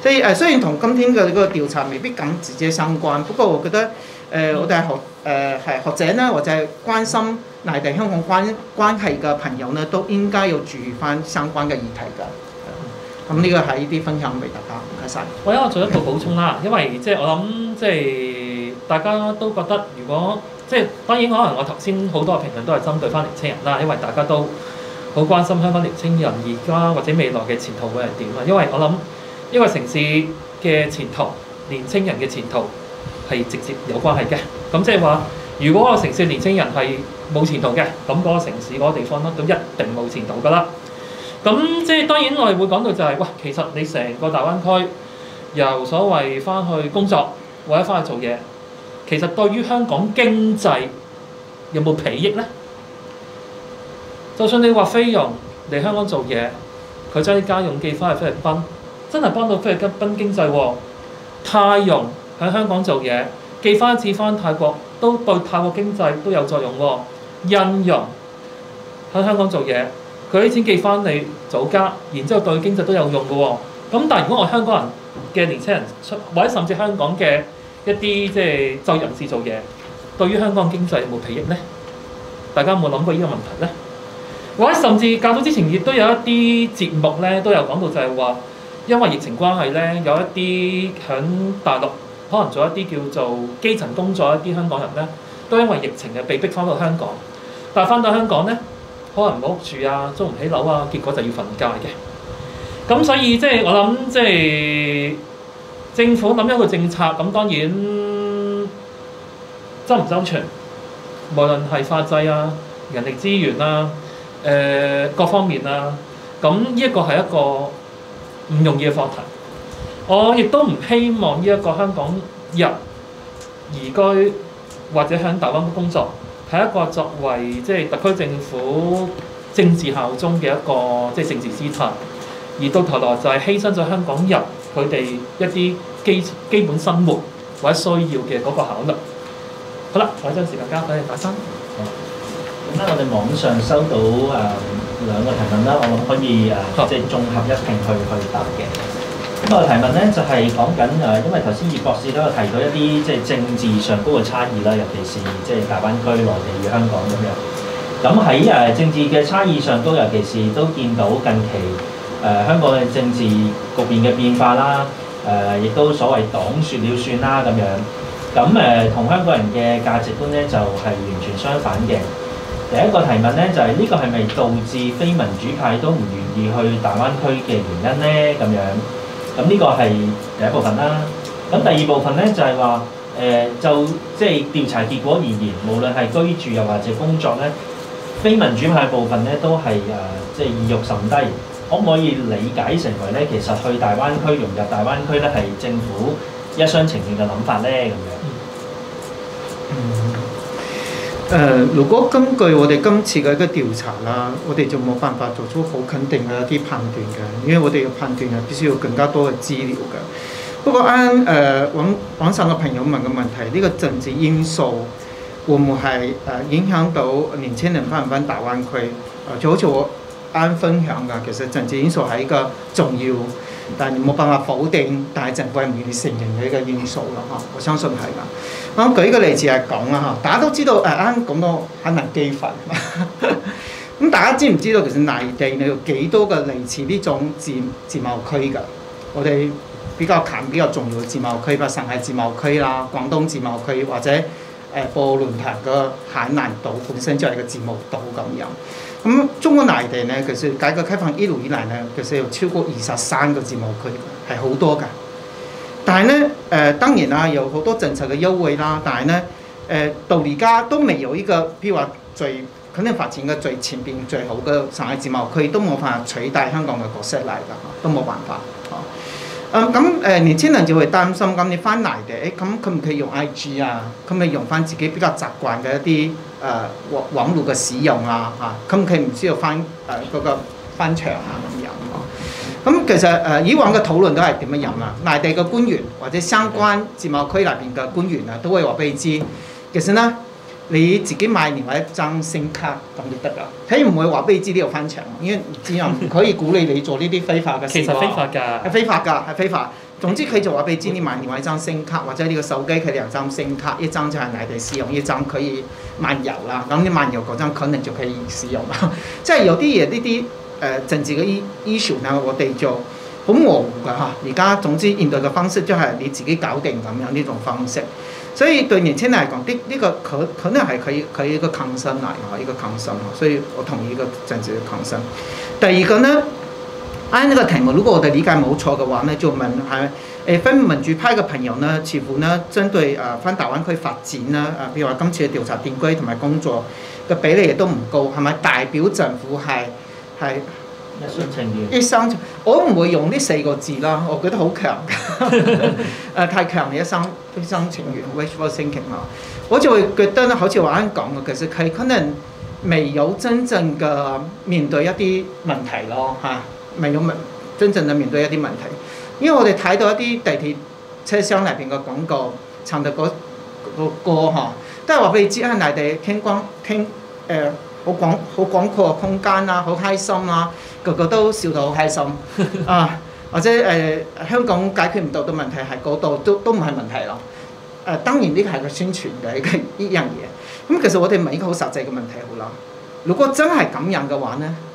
所以雖然同今天嘅呢個調查未必咁直接相關，不過我覺得我哋係學者啦，或者係關心內地香港關係嘅朋友呢，都應該要注意翻相關嘅議題㗎。咁呢個係呢啲分享俾大家，唔該晒。 我做一個補充啦，因為即係我諗即係大家都覺得，如果即係當然可能我頭先好多嘅評論都係針對翻年青人啦，因為大家都好關心香港年青人而家或者未來嘅前途會係點啊。因為我諗一個城市嘅前途，年青人嘅前途係直接有關係嘅。咁即係話，如果個城市年青人係冇前途嘅，咁嗰個城市嗰個地方咧都一定冇前途㗎啦。咁即係當然我哋會講到就係，喂，其實你成個大灣區由所謂翻去工作或者翻去做嘢，其實對於香港經濟有冇裨益呢？就算你話菲傭嚟香港做嘢，佢將啲家用寄翻去菲律賓，真係幫到菲律賓經濟喎。泰傭喺香港做嘢，寄翻一次翻泰國，都對泰國經濟都有作用喎。印傭喺香港做嘢，佢啲錢寄翻嚟祖家，然之後對經濟都有用嘅喎。咁但係如果我香港人嘅年青人或者甚至香港嘅一啲即係就人士做嘢，對於香港經濟有冇裨益呢？大家有冇諗過呢個問題呢？或者甚至較早之前亦都有一啲節目咧，都有講到就係話，因為疫情關係咧，有一啲響大陸可能做一啲叫做基層工作一啲香港人咧，都因為疫情被逼翻到香港，但係翻到香港咧，可能冇屋住啊，租唔起樓啊，結果就要瞓街嘅。咁所以即係我諗，即係政府諗一個政策，咁當然周唔周全，無論係法制啊、人力資源啊、各方面啊，咁呢一個係一個唔容易嘅課題。我亦都唔希望呢一個香港人移居或者喺大灣區工作，係一個作為即係特區政府政治效忠嘅一個即係政治姿態，而到頭來就係犧牲咗香港人佢哋一啲基本生活或者需要嘅嗰個考慮。好啦，我將時間交俾你，大生。 咁咧，我哋網上收到兩個提問啦，我諗可以即係綜合一併去答嘅。咁個提問咧就係講緊因為頭先葉博士都有提到一啲即係政治上高嘅差異啦，尤其是即係大灣區內地與香港咁樣。咁喺政治嘅差異上高，尤其是都見到近期香港嘅政治局面嘅變化啦，亦都所謂黨説了算啦咁樣。咁同香港人嘅價值觀咧就係完全相反嘅。第一個提問咧就係呢個係咪導致非民主派都唔願意去大灣區嘅原因咧？咁樣，咁呢個係第一部分啦。咁第二部分咧就係話就即係調查結果而言，無論係居住又或者工作咧，非民主派部分咧都係即係意欲甚低。可唔可以理解成為咧，其實去大灣區融入大灣區咧係政府一廂情願嘅諗法咧？咁樣。 如果根據我哋今次嘅一個調查啦，我哋就冇辦法做出好肯定嘅一啲判斷嘅，因為我哋嘅判斷係必須要更加多嘅資料嘅。不過啱網上嘅朋友問嘅問題，呢個政治因素會唔會係影響到年輕人翻唔翻大灣區？就好似我啱分享㗎，其實政治因素係一個重要，但係冇辦法否定，但係政府係唔願意承認嘅一個因素啦嚇，我相信係㗎。我舉個例子係講啦嚇，大家都知道啱講到海南雞飯，咁大家知唔知道其實內地你有幾多個類似呢種自貿區㗎？我哋比較近比較重要嘅自貿區，譬如上海自貿區啦、廣東自貿區或者博鰲潭嘅海南島本身就係個自貿島咁樣。咁中國內地呢，其實改革開放一路以來呢，其實有超過23個自貿區，係好多㗎。但係呢，當然啦，有好多政策嘅優惠啦，但係呢，到而家都未有一個，譬如話肯定發展嘅最前邊最好嘅上海自貿區，都冇辦法取代香港嘅角色嚟㗎，都冇辦法。年輕人就會擔心，咁你翻內地，咁佢唔可以用 IG 啊？佢咪用翻自己比較習慣嘅一啲網絡嘅使用啊？嚇，咁佢唔需要翻嗰個翻牆啊咁樣。咁其實以往嘅討論都係點樣啊？內地嘅官員或者相關自貿區入邊嘅官員啊，都會話俾你知，其實呢，你自己買另外一張SIM卡咁就得啦。佢唔會話俾你知呢度翻牆，因為自由唔可以鼓勵你做呢啲非法嘅事。 其實非法㗎， 係非法㗎，係非法。 總之佢就話俾你知，你買另外一張SIM卡，或者你個手機佢2張SIM卡，一張就係內地使用，一張可以漫遊啦。咁你漫遊嗰張可能就可以使用啦。即係有啲嘢呢啲政治嘅 issue 呢，我哋就好模糊㗎嚇。而家總之現代嘅方式就係你自己搞定咁樣呢種方式。所以對年輕人嚟講，呢個可能係佢一個 concern 嚟㗎，一個 concern。所以我同意一個政治嘅 concern。第二個呢，按呢個題目，如果我哋理解冇錯嘅話呢，就問係非民主派嘅朋友呢，似乎呢針對翻大灣區發展啦，譬如話今次嘅調查電歸同埋工作嘅比例亦都唔高，係咪代表政府係一廂情願？ 一廂情，我唔會用呢4個字啦，我覺得好強太強嘅一廂情願 wishful thinking 啦，我就會覺得呢，好似我啱講嘅，其實佢可能未有真正嘅面對一啲問題咯嚇，未有真正嘅面對一啲問題，因為我哋睇到一啲地鐵車廂入邊嘅廣告，唱到嗰個歌嚇，都係話俾你知喺內地傾好廣闊嘅空間啦，好開心啦，個個都笑到好開心啊！或者香港解決唔到嘅問題係嗰度都唔係問題咯。當然呢個係個宣傳嘅一樣嘢。咁其實我哋問一個好實際嘅問題好啦。如果真係咁樣嘅話呢？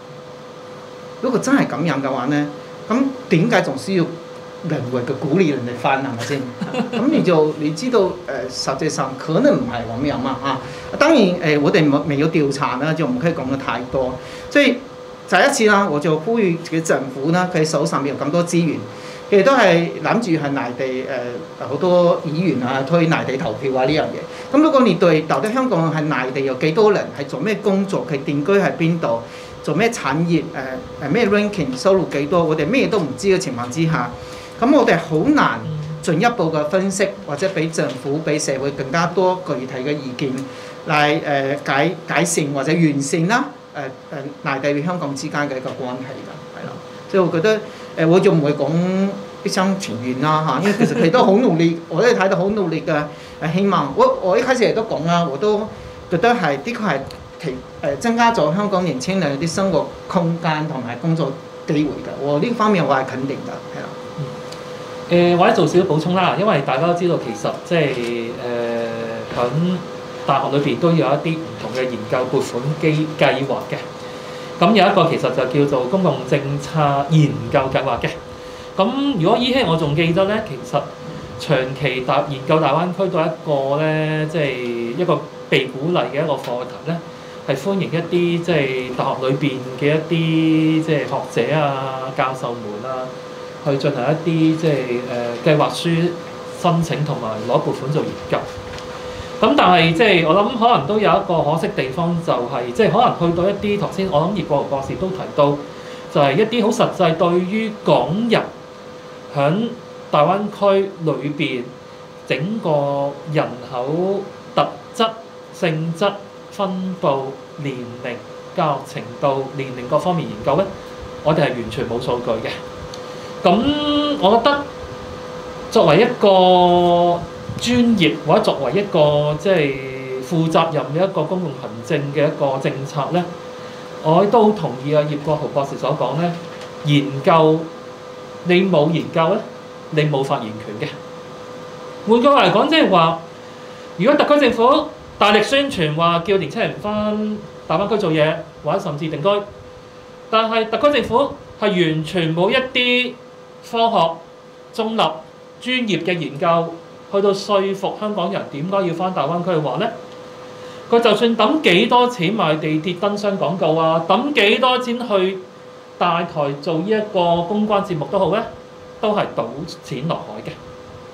咁點解仲需要人為嘅鼓勵人哋翻係咪先？咁你知道實際上可能唔係咁樣嘛啊！當然我哋未有調查啦，就唔可以講得太多。所以再一次啦，我就呼籲嘅政府啦，佢手上面有咁多資源，其實都係諗住係內地好多議員啊推內地投票啊呢樣嘢。咁如果你對到底香港係內地有幾多人，係做咩工作，佢定居喺邊度，做咩產業，咩 ranking 收入幾多，我哋咩都唔知嘅情況之下，咁我哋好難進一步嘅分析，或者俾政府、俾社會更加多具體嘅意見嚟改善或者完善啦內地與香港之間嘅一個關係㗎，係啦。所以我覺得我就唔會講一廂情願啦嚇，因為其實佢都好努力，我都睇到好努力嘅希望。我一開始亦都講啦，我都覺得係的確係增加咗香港年輕人啲生活空間同埋工作機會㗎。我呢方面我係肯定㗎，係啦。 或者做少少補充啦，因為大家都知道其實即係響大學裏邊都有一啲唔同嘅研究撥款計劃嘅。咁有一個其實就叫做公共政策研究計劃嘅。咁如果依稀我仲記得咧，其實長期研究大灣區都係一個咧，即係一個被鼓勵嘅一個課題咧，係歡迎一啲即係大學裏邊嘅一啲即係學者啊、教授們啊，去進行一啲即係計劃書申請同埋攞撥款做研究。咁但係即係我諗可能都有一個可惜地方，就係即係可能去到一啲頭先我諗葉國豪博士都提到，就係一啲好實際對於港人響大灣區裏邊整個人口特質、性質、分佈、年齡、教育程度、年齡各方面研究咧，我哋係完全冇數據嘅。咁我覺得作為一個專業或者作為一個即係負責任嘅一個公共行政嘅一個政策咧，我都好同意啊葉國豪博士所講咧，研究你冇研究咧，你冇發言權嘅。換句話嚟講，即係話，如果特區政府大力宣傳話叫年輕人返大灣區做嘢，或者甚至定居，但係特區政府係完全冇一啲科學、中立、專業嘅研究去到說服香港人點解要返大灣區嘅話咧，佢就算抌幾多錢買地鐵燈箱廣告啊，抌幾多錢去大台做呢一個公關節目都好咧，都係賭錢落海嘅。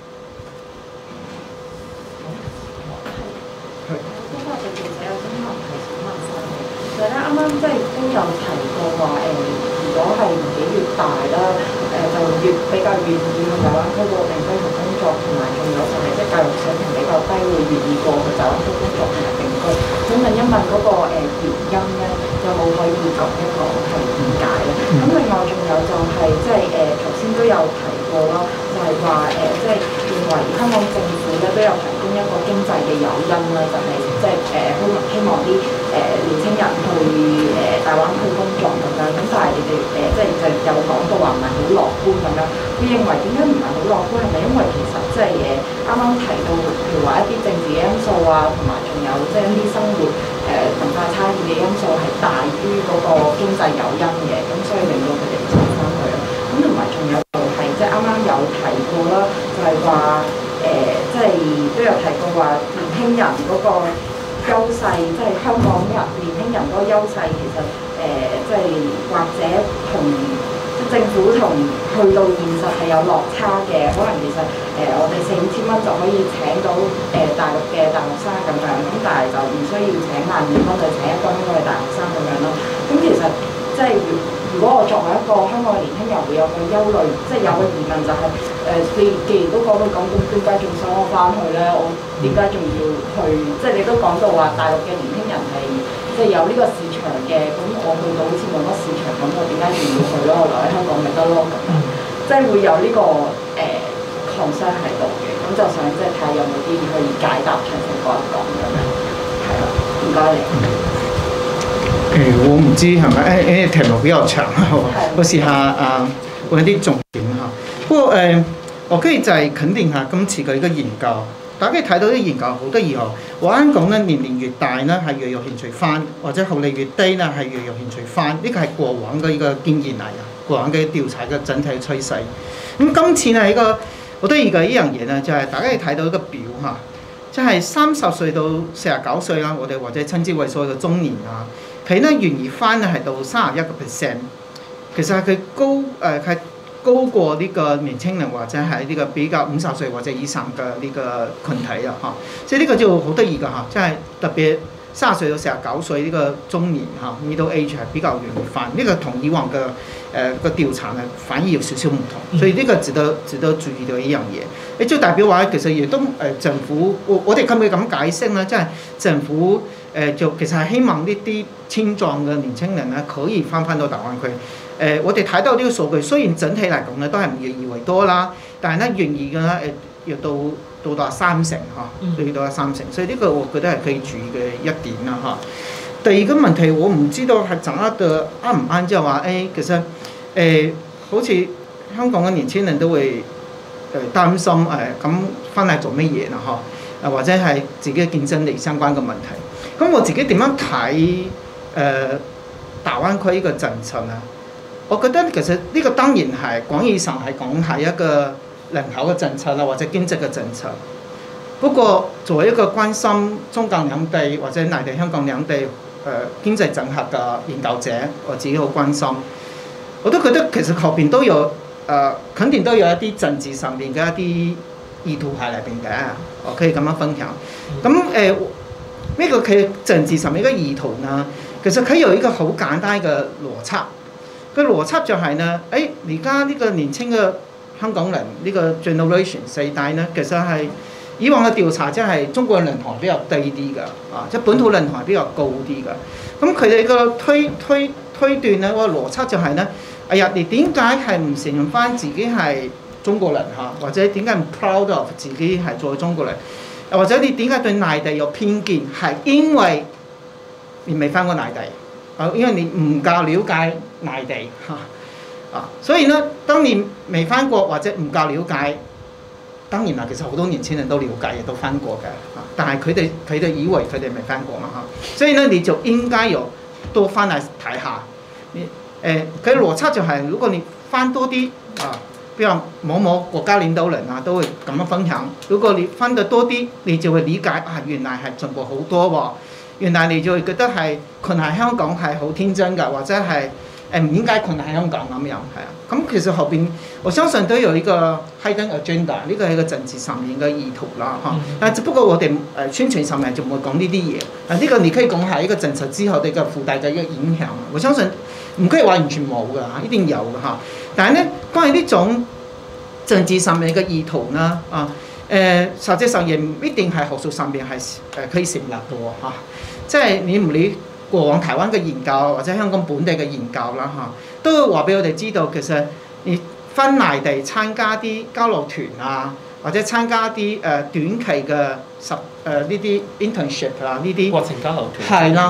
嗰個記者有啲問題想問翻你，其實咧啱啱即係都有提過話如果係年紀越大啦，就比較願意去大灣區定居同工作，同埋仲有就係即係教育水平比較低，會願意過去大灣區工作同埋定居。想問一問嗰個原因咧，有冇可以講一個係點解咧？咁另外仲有就係即係頭先都有提過啦，就係話即係認為香港政府咧都有提供一個經濟嘅誘因啦，就係即係希望啲年輕人去大灣區工作咁樣。咁但晒你哋即係有講到話唔係好樂觀咁樣。佢認為點解唔係好樂觀？係咪因為其實即係啱啱提到，譬如話一啲政治嘅因素啊，同埋仲有即係一啲生活文化差異嘅因素係大於嗰個經濟誘因嘅，咁所以令到佢哋唔想翻去咯。咁同埋仲有就係即係啱啱有提過啦，就係話即係都有提過話年輕人嗰個優勢，即係香港人年輕人嗰個優勢，其實即係或者同政府同去到現實係有落差嘅。可能其實我哋4、5千蚊就可以請到大陸嘅大學生咁樣，咁但係就唔需要請12000蚊就請一個香港嘅大學生咁樣咯。咁其實即係如果我作為一個香港嘅年輕人，會有個憂慮，即係有個疑問就係你既然都講到咁，點解仲想我翻去咧？我點解仲要去？即係你都講到話大陸嘅年輕人係即係有呢個市場嘅，咁我去到好似冇乜市場咁，我點解仲要去咯？我留喺香港咪得咯咁樣，即係會有呢個concern喺度嘅。咁就想即係睇下有冇啲可以解答詳細講一講咁樣。係啦，唔該你。 我唔知係咪題目比較長我試下揾啲重點嚇。不過我可以就係肯定下今次嘅一個研究，大家可以睇到啲研究好得意我啱講咧，年齡越大咧係越有興趣翻，或者學歷越低咧係越有興趣翻。呢個係過往嘅一個經驗嚟嘅，過往嘅調查嘅整體趨勢。咁今次係一個好得意嘅一樣嘢咧，就係大家可以睇到一個表嚇，即係30歲到49歲啦，我哋或者稱之為所謂嘅中年啊。佢咧願意翻咧係到31%，其實係佢係高過呢個年青人或者係呢個比較50歲或者以上嘅呢個群體啊嚇，所以呢個就好得意㗎嚇，即係特別30歲到49歲呢個中年嚇 middle age 係比較容易翻，呢個同以往嘅個調查咧反而有少少唔同，所以呢個值得注意到一樣嘢。即係代表話其實亦都政府我哋可唔可以咁解釋咧？即係政府就其實係希望呢啲青壯嘅年青人咧可以翻到大灣區。我哋睇到呢個數據，雖然整體嚟講咧都係唔願意為多啦，但係咧願意嘅咧要到達30%嚇，要到達30%，所以呢個我覺得係可以注意嘅一點啦嚇。第二個問題我唔知道係掌握得啱唔啱，即係話其實好似香港嘅年輕人都會擔心咁翻嚟做乜嘢啦嚇，或者係自己嘅競爭力相關嘅問題。咁我自己點樣睇大灣區呢個政策呢？我覺得其實呢個當然係廣義上係講係一個人口嘅政策啦，或者經濟嘅政策。不過作為一個關心中港兩地或者內地香港兩地經濟整合嘅研究者，我自己好關心。我都覺得其實後邊都有肯定都有一啲政治上面嘅一啲意圖喺裏邊嘅，我可以咁樣分享。咁呢個佢政治上面嘅意圖呢，其實佢有一個好簡單嘅邏輯。個邏輯就係呢，而家呢個年輕嘅香港人呢個 generation 世代呢，其實係以往嘅調查即係中國嘅人行比較低啲㗎，即係本土人行比較高啲㗎。咁佢哋個推斷呢個邏輯就係呢，你點解係唔承認翻自己係中國人嚇，或者點解唔 proud of 自己係做中國人，或者你點解對內地有偏見，係因為你未翻過內地，因為你唔夠了解內地嚇，所以呢，當你未翻過或者唔夠了解，當然啦，其實好多年輕人都了解，亦都翻過嘅，但係佢哋以為佢哋未翻過嘛嚇，所以呢，你就應該要多翻嚟睇下。佢邏輯就係，如果你翻多啲比如某國家領導人都會咁樣分享。如果你翻得多啲，你就會理解原來係進步好多喎。原來你就會覺得係困喺香港係好天真㗎，或者係唔應該困喺香港咁樣係啊。咁其實後邊我相信都有呢個 hidden agenda， 呢個係個政治上面嘅意圖啦嚇。但只不過我哋宣傳上面就唔會講呢啲嘢。呢個你可以講係一個政策之後嘅附帶嘅一個影響。我相信唔可以話完全冇㗎，一定有㗎嚇。但係咧，關於呢種政治上面嘅意圖啦實際上亦唔一定係學術上面係可以成立嘅喎嚇。即係你唔理過往台灣嘅研究或者香港本地嘅研究啦嚇，都話俾我哋知道，其實你翻內地參加啲交流團或者參加啲短期嘅呢啲 internship 呢啲過程交流團係啦。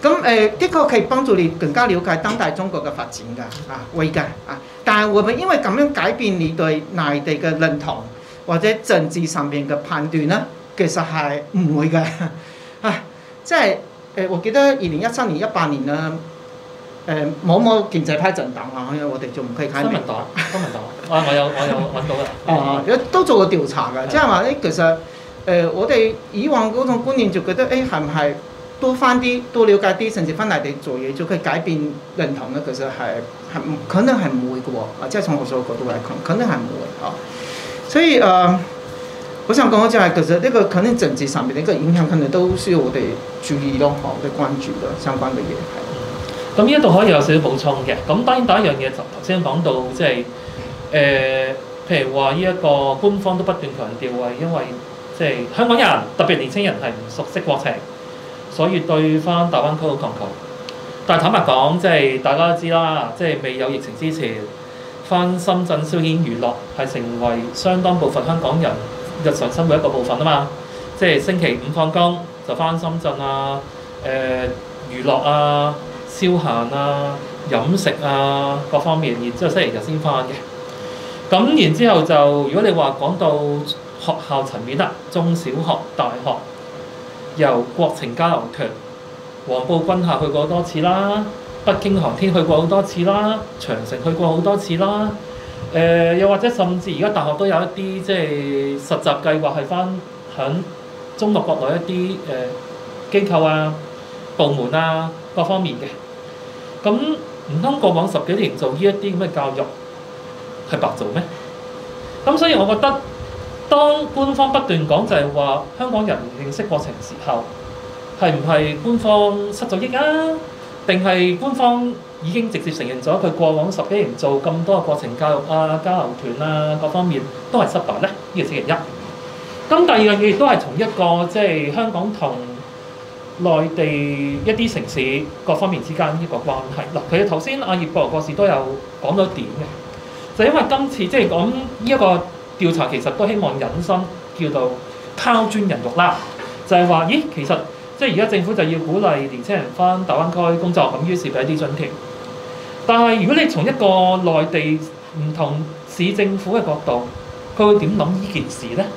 的確可以幫助你更加了解當代中國嘅發展㗎，會㗎但係我們因為咁樣改變你對內地嘅認同或者政治上面嘅判斷咧，其實係唔會嘅即係我記得2013年、18年啦。冇建制派政黨因為我哋仲唔可以睇新民黨，我有揾到啦。 都做過調查㗎，即係話其實我哋以往嗰種觀念就覺得係唔係多翻啲、多了解啲，甚至翻內地做嘢就可以改變認同咧？其實係可能係唔會嘅喎，即係從學術角度嚟講，可能係唔會所以我想講就係其實呢個可能政治上面呢個影響，可能都需要我哋注意咯，我哋關注咯相關嘅嘢係。 咁呢一度可以有少少補充嘅。咁當然第一樣嘢就頭先講到，即係譬如話呢一個官方都不斷強調係因為即係香港人特別年青人係唔熟悉國情，所以對翻大灣區好抗拒。但係坦白講，即係大家都知啦，即係未有疫情之前，翻深圳消遣娛樂係成為相當部分香港人日常生活一個部分啊嘛。即係星期五放工就翻深圳娛樂消閒飲食各方面，然之後星期日先翻嘅。咁然之後就如果你話講到學校層面啦，中小學、大學由國情交流團，黃埔軍校去過好多次啦，北京航天去過好多次啦，長城去過好多次啦。又或者甚至而家大學都有一啲即係實習計劃係翻響中國國內一啲機構部門各方面嘅。咁唔通過往10幾年做呢一啲咁嘅教育係白做咩？咁所以我覺得，當官方不斷講就係話香港人唔認識國情時候，係唔係官方失咗憶定係官方已經直接承認咗佢過往10幾年做咁多嘅國情教育交流團各方面都係失敗呢？呢個先係一。咁第二樣嘢亦都係從一個即係香港同內地一啲城市各方面之間一個關係嗱，佢頭先葉國華博士都有講到點嘅，就因為今次即係講呢一個調查，其實都希望引申叫做拋磚引玉啦，就係話其實即係而家政府就要鼓勵年輕人翻大灣區工作，咁於是俾啲津貼。但係如果你從一個內地唔同市政府嘅角度，佢會點諗呢件事呢？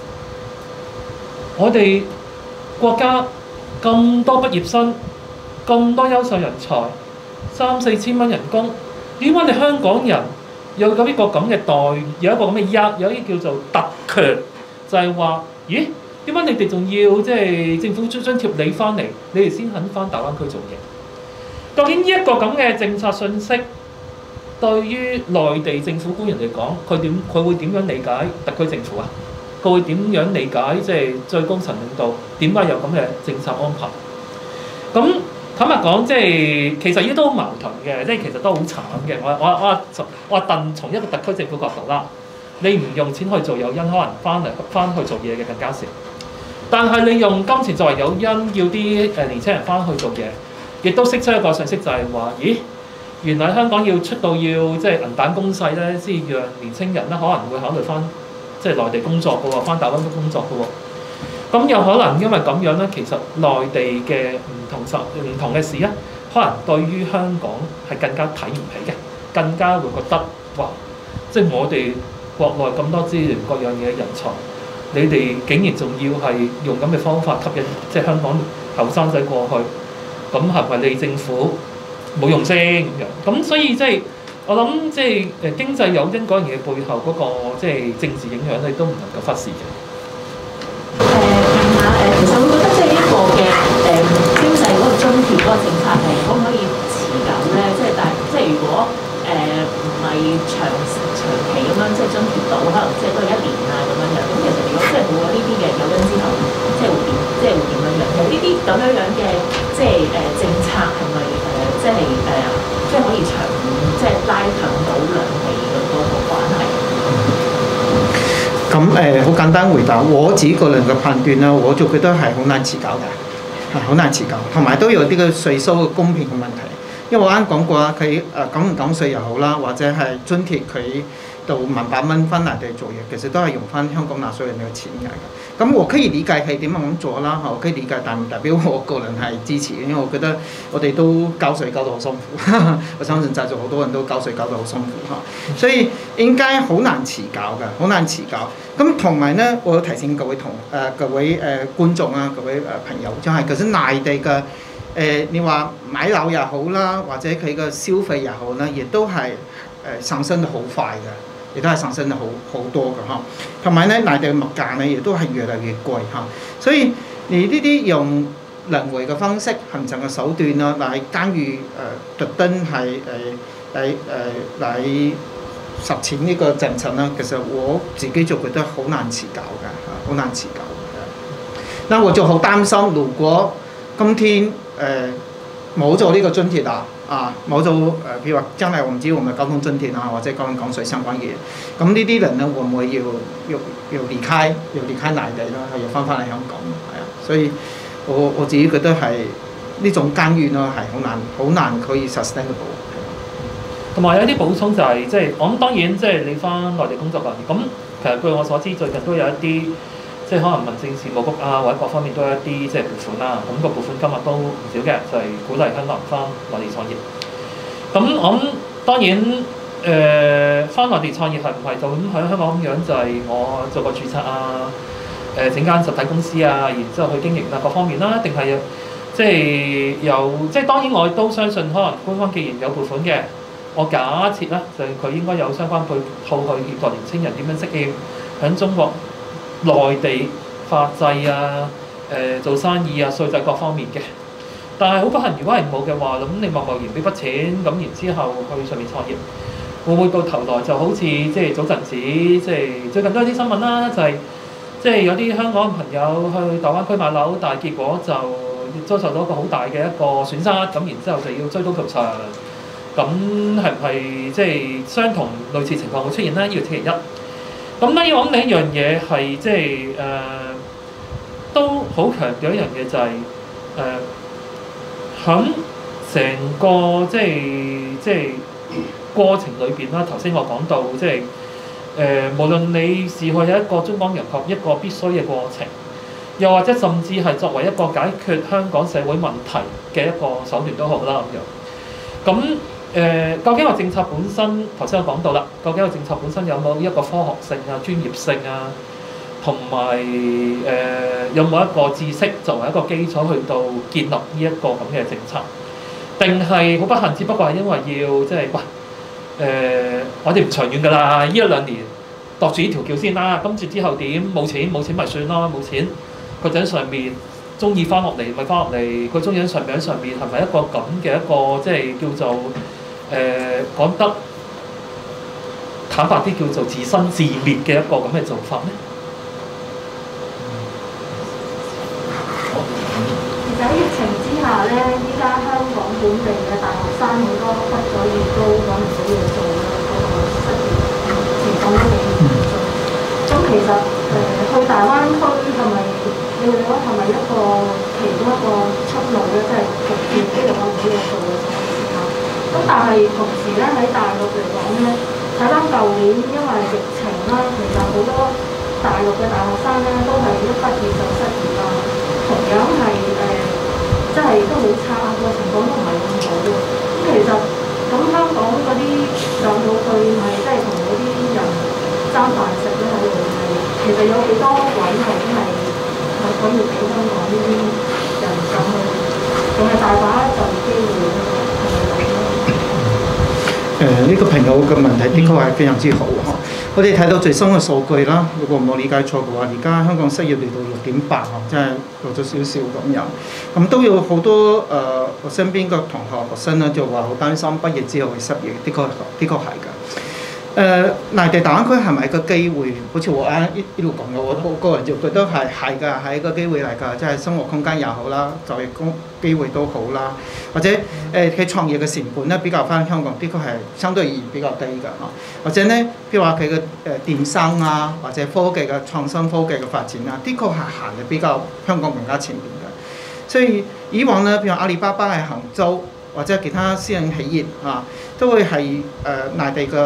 我哋國家咁多畢業生，咁多優秀人才，3、4千蚊人工，點解你香港人有咁一個咁嘅待遇，有一個咁嘅有啲叫做特權，就係話，點解你哋仲要即係政府津貼你翻嚟，你哋先肯翻大灣區做嘢？究竟呢一個咁嘅政策信息，對於內地政府官員嚟講，佢會點樣理解特區政府啊？佢會點樣理解即係最高層領導點解有咁嘅政策安排？咁坦白講，即係其實呢啲都好矛盾嘅，即係其實都好慘嘅。我從一個特區政府角度啦，你唔用錢去做誘因，可能翻去做嘢嘅更加少。但係你用金錢作為誘因，要啲年輕人翻去做嘢，亦都釋出一個信息，就係話，原來香港要出到要即係銀彈攻勢咧，先讓年輕人咧可能會考慮翻即係內地工作嘅喎，翻大灣區工作嘅喎。咁有可能因為咁樣咧，其實內地嘅唔同嘅事咧，可能對於香港係更加睇唔起嘅，更加會覺得哇，即係我哋國內咁多資源各樣嘢人才，你哋竟然仲要係用咁嘅方法吸引即係香港後生仔過去，咁係咪你政府冇用先咁樣？咁所以即係我諗即係經濟誘因嗰樣嘢背後嗰個即係政治影響咧，都唔能夠忽視嘅。 其實我覺得即係呢個嘅經濟嗰個津貼嗰個政策係可唔可以持久咧？即係如果唔係長期咁樣即係津貼到，可能即係都係1年咁樣樣。咁其實如果即係冇咗呢啲嘅誘因之後，即係會點樣樣？其實呢啲咁樣樣嘅即係政策係咪即係可以長遠即係拉近到兩地嗰個關係？ 咁好簡單回答，我自己個人嘅判斷啦，我就覺得係好難持久嘅，好難持久，同埋都有啲嘅稅收嘅公平嘅問題。因為我啱講過啦，佢減唔減稅又好啦，或者係津貼佢到18,000翻內地做嘢，其實都係用翻香港納稅人嘅錢嚟嘅。咁我可以理解係點樣咁做啦，我可以理解，但唔代表我個人係支持，因為我覺得我哋都交稅交到好辛苦，我相信在座好多人都交稅交到好辛苦嚇，所以應該好難持久嘅，好難持久。咁同埋呢，我提醒各位觀眾啊，各位朋友，就係其實內地嘅你話買樓又好啦，或者佢嘅消費又好啦，亦都係上升得好快嘅，亦都係上升得好多嘅嚇。同埋咧，內地嘅物價咧，亦都係越嚟越貴嚇。所以你呢啲用人為嘅方式、行政嘅手段啦，嚟干預特登係嚟實踐呢個政策啦，其實我自己就覺得好難持久嘅嚇，好難持久嘅。嗱，我就好擔心，如果今天冇咗呢個津貼冇咗譬如話將來我唔知會唔會交通津貼啊，或者交通港稅相關嘅嘢，咁呢啲人咧會唔會要離開內地啦，係要翻嚟香港？係啊，所以我自己覺得係呢種干預咯，係好難可以 sustainable。 同埋有啲補充就係即係我諗當然即係你翻內地工作嗰啲，咁其實據我所知最近都有一啲即係可能民政事務局啊或者各方面都有一啲即係撥款啦，咁個撥款金額都唔少嘅，就係鼓勵香港人翻內地創業。咁我諗當然翻內地創業係唔係就咁喺香港咁樣就係我做個註冊啊，整間實體公司啊，然之後去經營啊各方面啦，定係即係即係當然我都相信可能官方既然有撥款嘅。我假設啦，就佢應該有相關配套去協助年青人點樣適應喺中國內地法制啊、做生意啊、稅制各方面嘅。但係好不幸，如果係冇嘅話，咁你貿然俾筆錢，咁然之後去上面創業，會唔會到頭來就好似即係早陣時，即係最近都有啲新聞啦，就係即係有啲香港朋友去大灣區買樓，但係結果就遭受到一個好大嘅一個損失，咁然之後就要追討賠償。咁係唔係即係相同類似情況會出現咧？呢個其一。咁咧，我諗另一樣嘢係即係都好強調一樣嘢就係響成個即係過程裏邊啦。頭先我講到即係無論你視佢係一個中港融合一個必須嘅過程，又或者甚至係作為一個解決香港社會問題嘅一個手段都好啦咁樣。咁究竟個政策本身，頭先我講到啦，究竟個政策本身有冇一個科學性啊、專業性啊，同埋有冇一個知識作為一個基礎去到建立呢一個咁嘅政策，定係好不幸，只不過係因為要即係我哋唔長遠㗎啦，呢一兩年度住呢條橋先啦，跟住之後點冇錢咪算咯，冇錢佢就喺上面。中意翻落嚟咪翻落嚟，佢中意喺上面係咪一個咁嘅一個即係叫做講得坦白啲叫做自生自滅嘅一個咁嘅做法咧？ 其實喺疫情之下咧，依家香港本地嘅大學生好多畢咗業都揾唔到嘢做啦，嗰個失業情況都幾嚴重。咁其實去大灣區係咪？你覺得係咪一個其中一個出路咧？即係逐漸啲嚟揾唔到嘢做嘅情況之下。咁但係同時咧喺大陸嚟講咧，睇翻舊年因為疫情啦，其實好多大陸嘅大學生咧都係一畢業就失業啦，同樣係即係都好差，個情況都唔係咁好嘅。咁其實咁香港嗰啲上到去係即係同嗰啲人爭飯食咧喺度係，其實有幾多位係真係？可以俾香港呢啲人上去，仲係大把就業機會咧， 呢個朋友嘅問題的確係非常之好嚇。我哋睇到最新嘅數據啦，如果冇理解錯嘅話，而家香港失業率到6.8嚇，即係落咗少少咁樣。咁都有好多我身邊嘅同學生咧就話好擔心畢業之後會失業，的確係㗎。內地大灣區係咪一個機會？好似我啱一路講嘅，我個人就覺得係㗎，係一個機會嚟㗎，即係生活空間又好啦，就業機會都好啦，或者佢創業嘅成本咧比較翻香港，的確係相對而言比較低㗎嚇。或者咧，譬如話佢嘅電商啊，或者科技嘅創新科技嘅發展啊，的確係行得比較香港更加前面嘅。所以以往咧，譬如阿里巴巴喺杭州或者其他私人企業啊，都會係內地嘅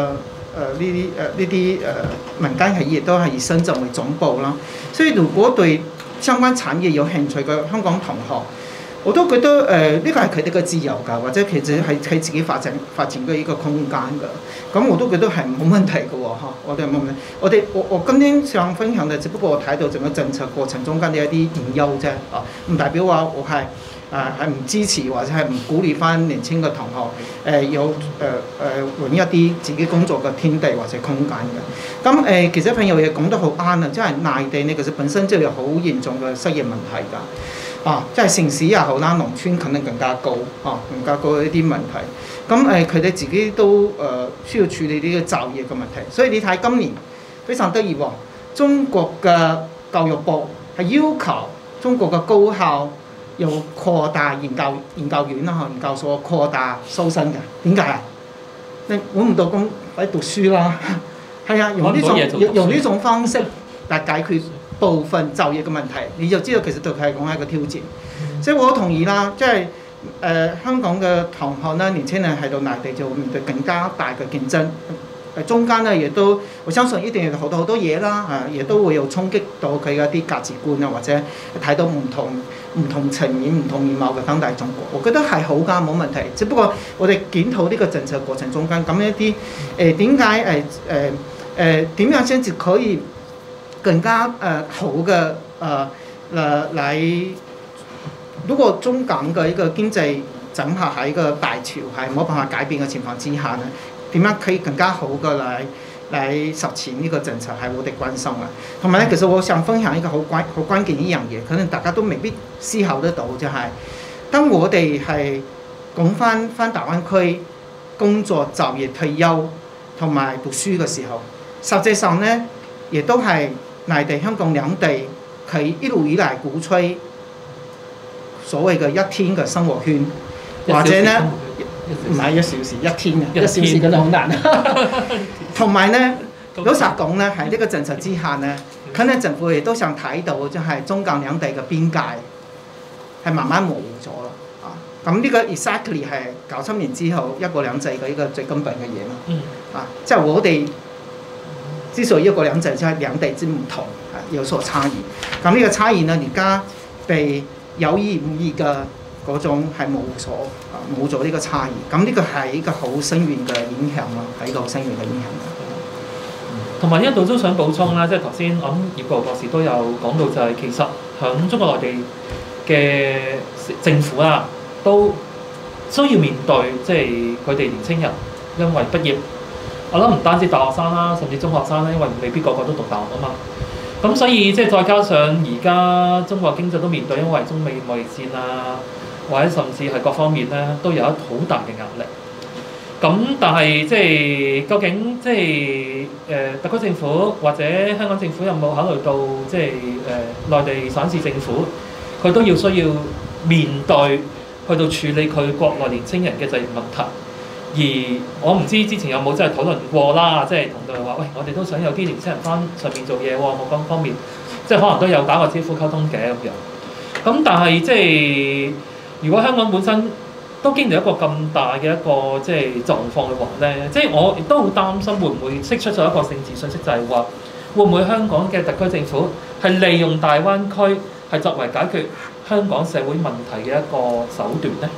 民間企業都係以深圳為總部啦。所以如果對相關產業有興趣嘅香港同學，我都覺得呢個係佢哋嘅自由㗎，或者其實係佢自己發展嘅一個空間㗎。咁我都覺得係冇問題嘅喎，我哋冇問題。我今天想分享嘅，只不過我睇到整個政策過程中間嘅一啲隱憂啫，唔代表話我係唔支持或者係唔鼓勵翻年輕嘅同學有揾一啲自己工作嘅天地或者空間嘅。咁其實朋友亦講得好啱啊，即係內地呢其實本身就有好嚴重嘅失業問題㗎。即係城市也好啦，農村肯定更加高，更加高一啲問題。咁佢哋自己都需要處理呢個就業嘅問題。所以你睇今年非常得意喎，中國嘅教育部係要求中國嘅高校要擴大研究院啦，研究所擴大收生嘅。點解啊？你揾唔到工，快讀書啦。係啊，用呢種方式嚟解決部分就業嘅問題，你就知道其實對佢嚟講係一個挑戰。所以我同意啦，即係香港嘅同學咧，年輕人喺到內地就會面對更加大嘅競爭。中間咧亦都我相信一定要學到好多嘢啦，亦都會有衝擊到佢嘅一啲價值觀啊，或者睇到唔同層面、唔同面貌嘅當代中國。我覺得係好㗎，冇問題。只不過我哋檢討呢個政策過程中間，咁一啲點解點樣先至可以更加好嘅嚟，如果中港嘅一個經濟整合喺一個大潮係冇辦法改變嘅情況之下呢，點樣可以更加好嘅嚟實踐呢個政策係我哋關心嘅。同埋咧，其實我想分享一個好關鍵一樣嘢，可能大家都未必思考得到，就係當我哋係講翻大灣區工作、就業、退休同埋讀書嘅時候，實際上咧亦都係內地、香港兩地佢一路以嚟鼓吹所謂嘅一天嘅生活圈，或者咧唔係1小時1天嘅，1小時真係好難。同埋咧，老實講咧，喺呢個政策之下咧，肯定政府亦都想睇到，就係中港兩地嘅邊界係慢慢模糊咗啦。咁呢個 exactly 係97年之後一國兩制嘅一個最根本嘅嘢嘛。即係我哋之所以一國兩制，即係兩地之唔同，有所差異。咁呢個差異呢，而家被有意無意嘅嗰種係冇咗呢個差異。咁呢個係一個好深遠嘅影響咯，係一個好深遠嘅影響。 同埋一度都想補充啦，即係頭先我諗葉國博士都有講到，就係其實響中國內地嘅政府啦，都需要面對即係佢哋年青人因為畢業。我諗唔單止大學生啦，甚至中學生咧，因為未必個個都讀大學啊嘛。咁所以即係再加上而家中國經濟都面對因為中美貿易戰啊，或者甚至係各方面咧都有一好大嘅壓力。咁但係即係究竟即係特區政府或者香港政府有冇考慮到即係內地省市政府佢都要需要面對去到處理佢國內年青人嘅就業問題？而我唔知之前有冇真係討論過啦，即係同佢話喂，我哋都想有啲年輕人翻上面做嘢喎，某方面即係可能都有打過招呼溝通嘅咁樣。咁但係即係如果香港本身都經歷一個咁大嘅一個即係狀況嘅話咧，即係我亦都好擔心會唔會釋出咗一個政治信息，就係話會唔會香港嘅特區政府係利用大灣區係作為解決香港社會問題嘅一個手段咧？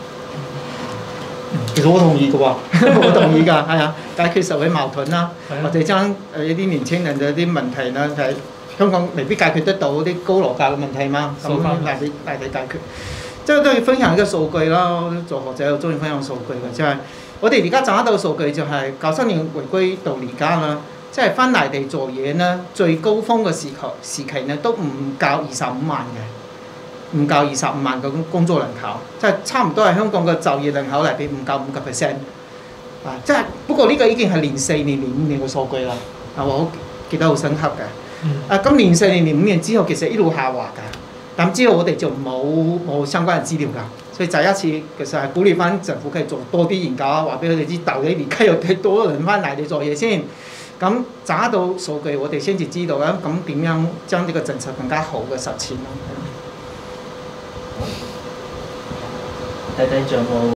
其實我同意嘅喎，我同意㗎，係啊，解決社會矛盾啦，或者將一啲年輕人嘅啲問題啦，係香港未必解決得到啲高樓價嘅問題嘛，咁嚟解決。即係都要分享一個數據啦，做學者好中意分享數據嘅，即係我哋而家掌握到數據就係97年回歸到而家啦，即係翻內地做嘢呢，最高峰嘅時期呢都唔夠25萬嘅。唔夠25萬個工作人口，即係差唔多係香港嘅就業人口嚟比唔夠5%。即係不過呢個已經係04年、05年嘅數據啦，我好記得好深刻嘅。咁04年、05年之後其實一路下滑㗎，咁之後我哋就冇相關嘅資料㗎，所以第一次其實係鼓勵翻政府可以做多啲研究啊，話俾佢哋知到底而家有幾多人翻內地做嘢先。咁掌握到數據，我哋先至知道啦。咁點樣將呢個政策更加好嘅實踐咯？ 睇睇仲有冇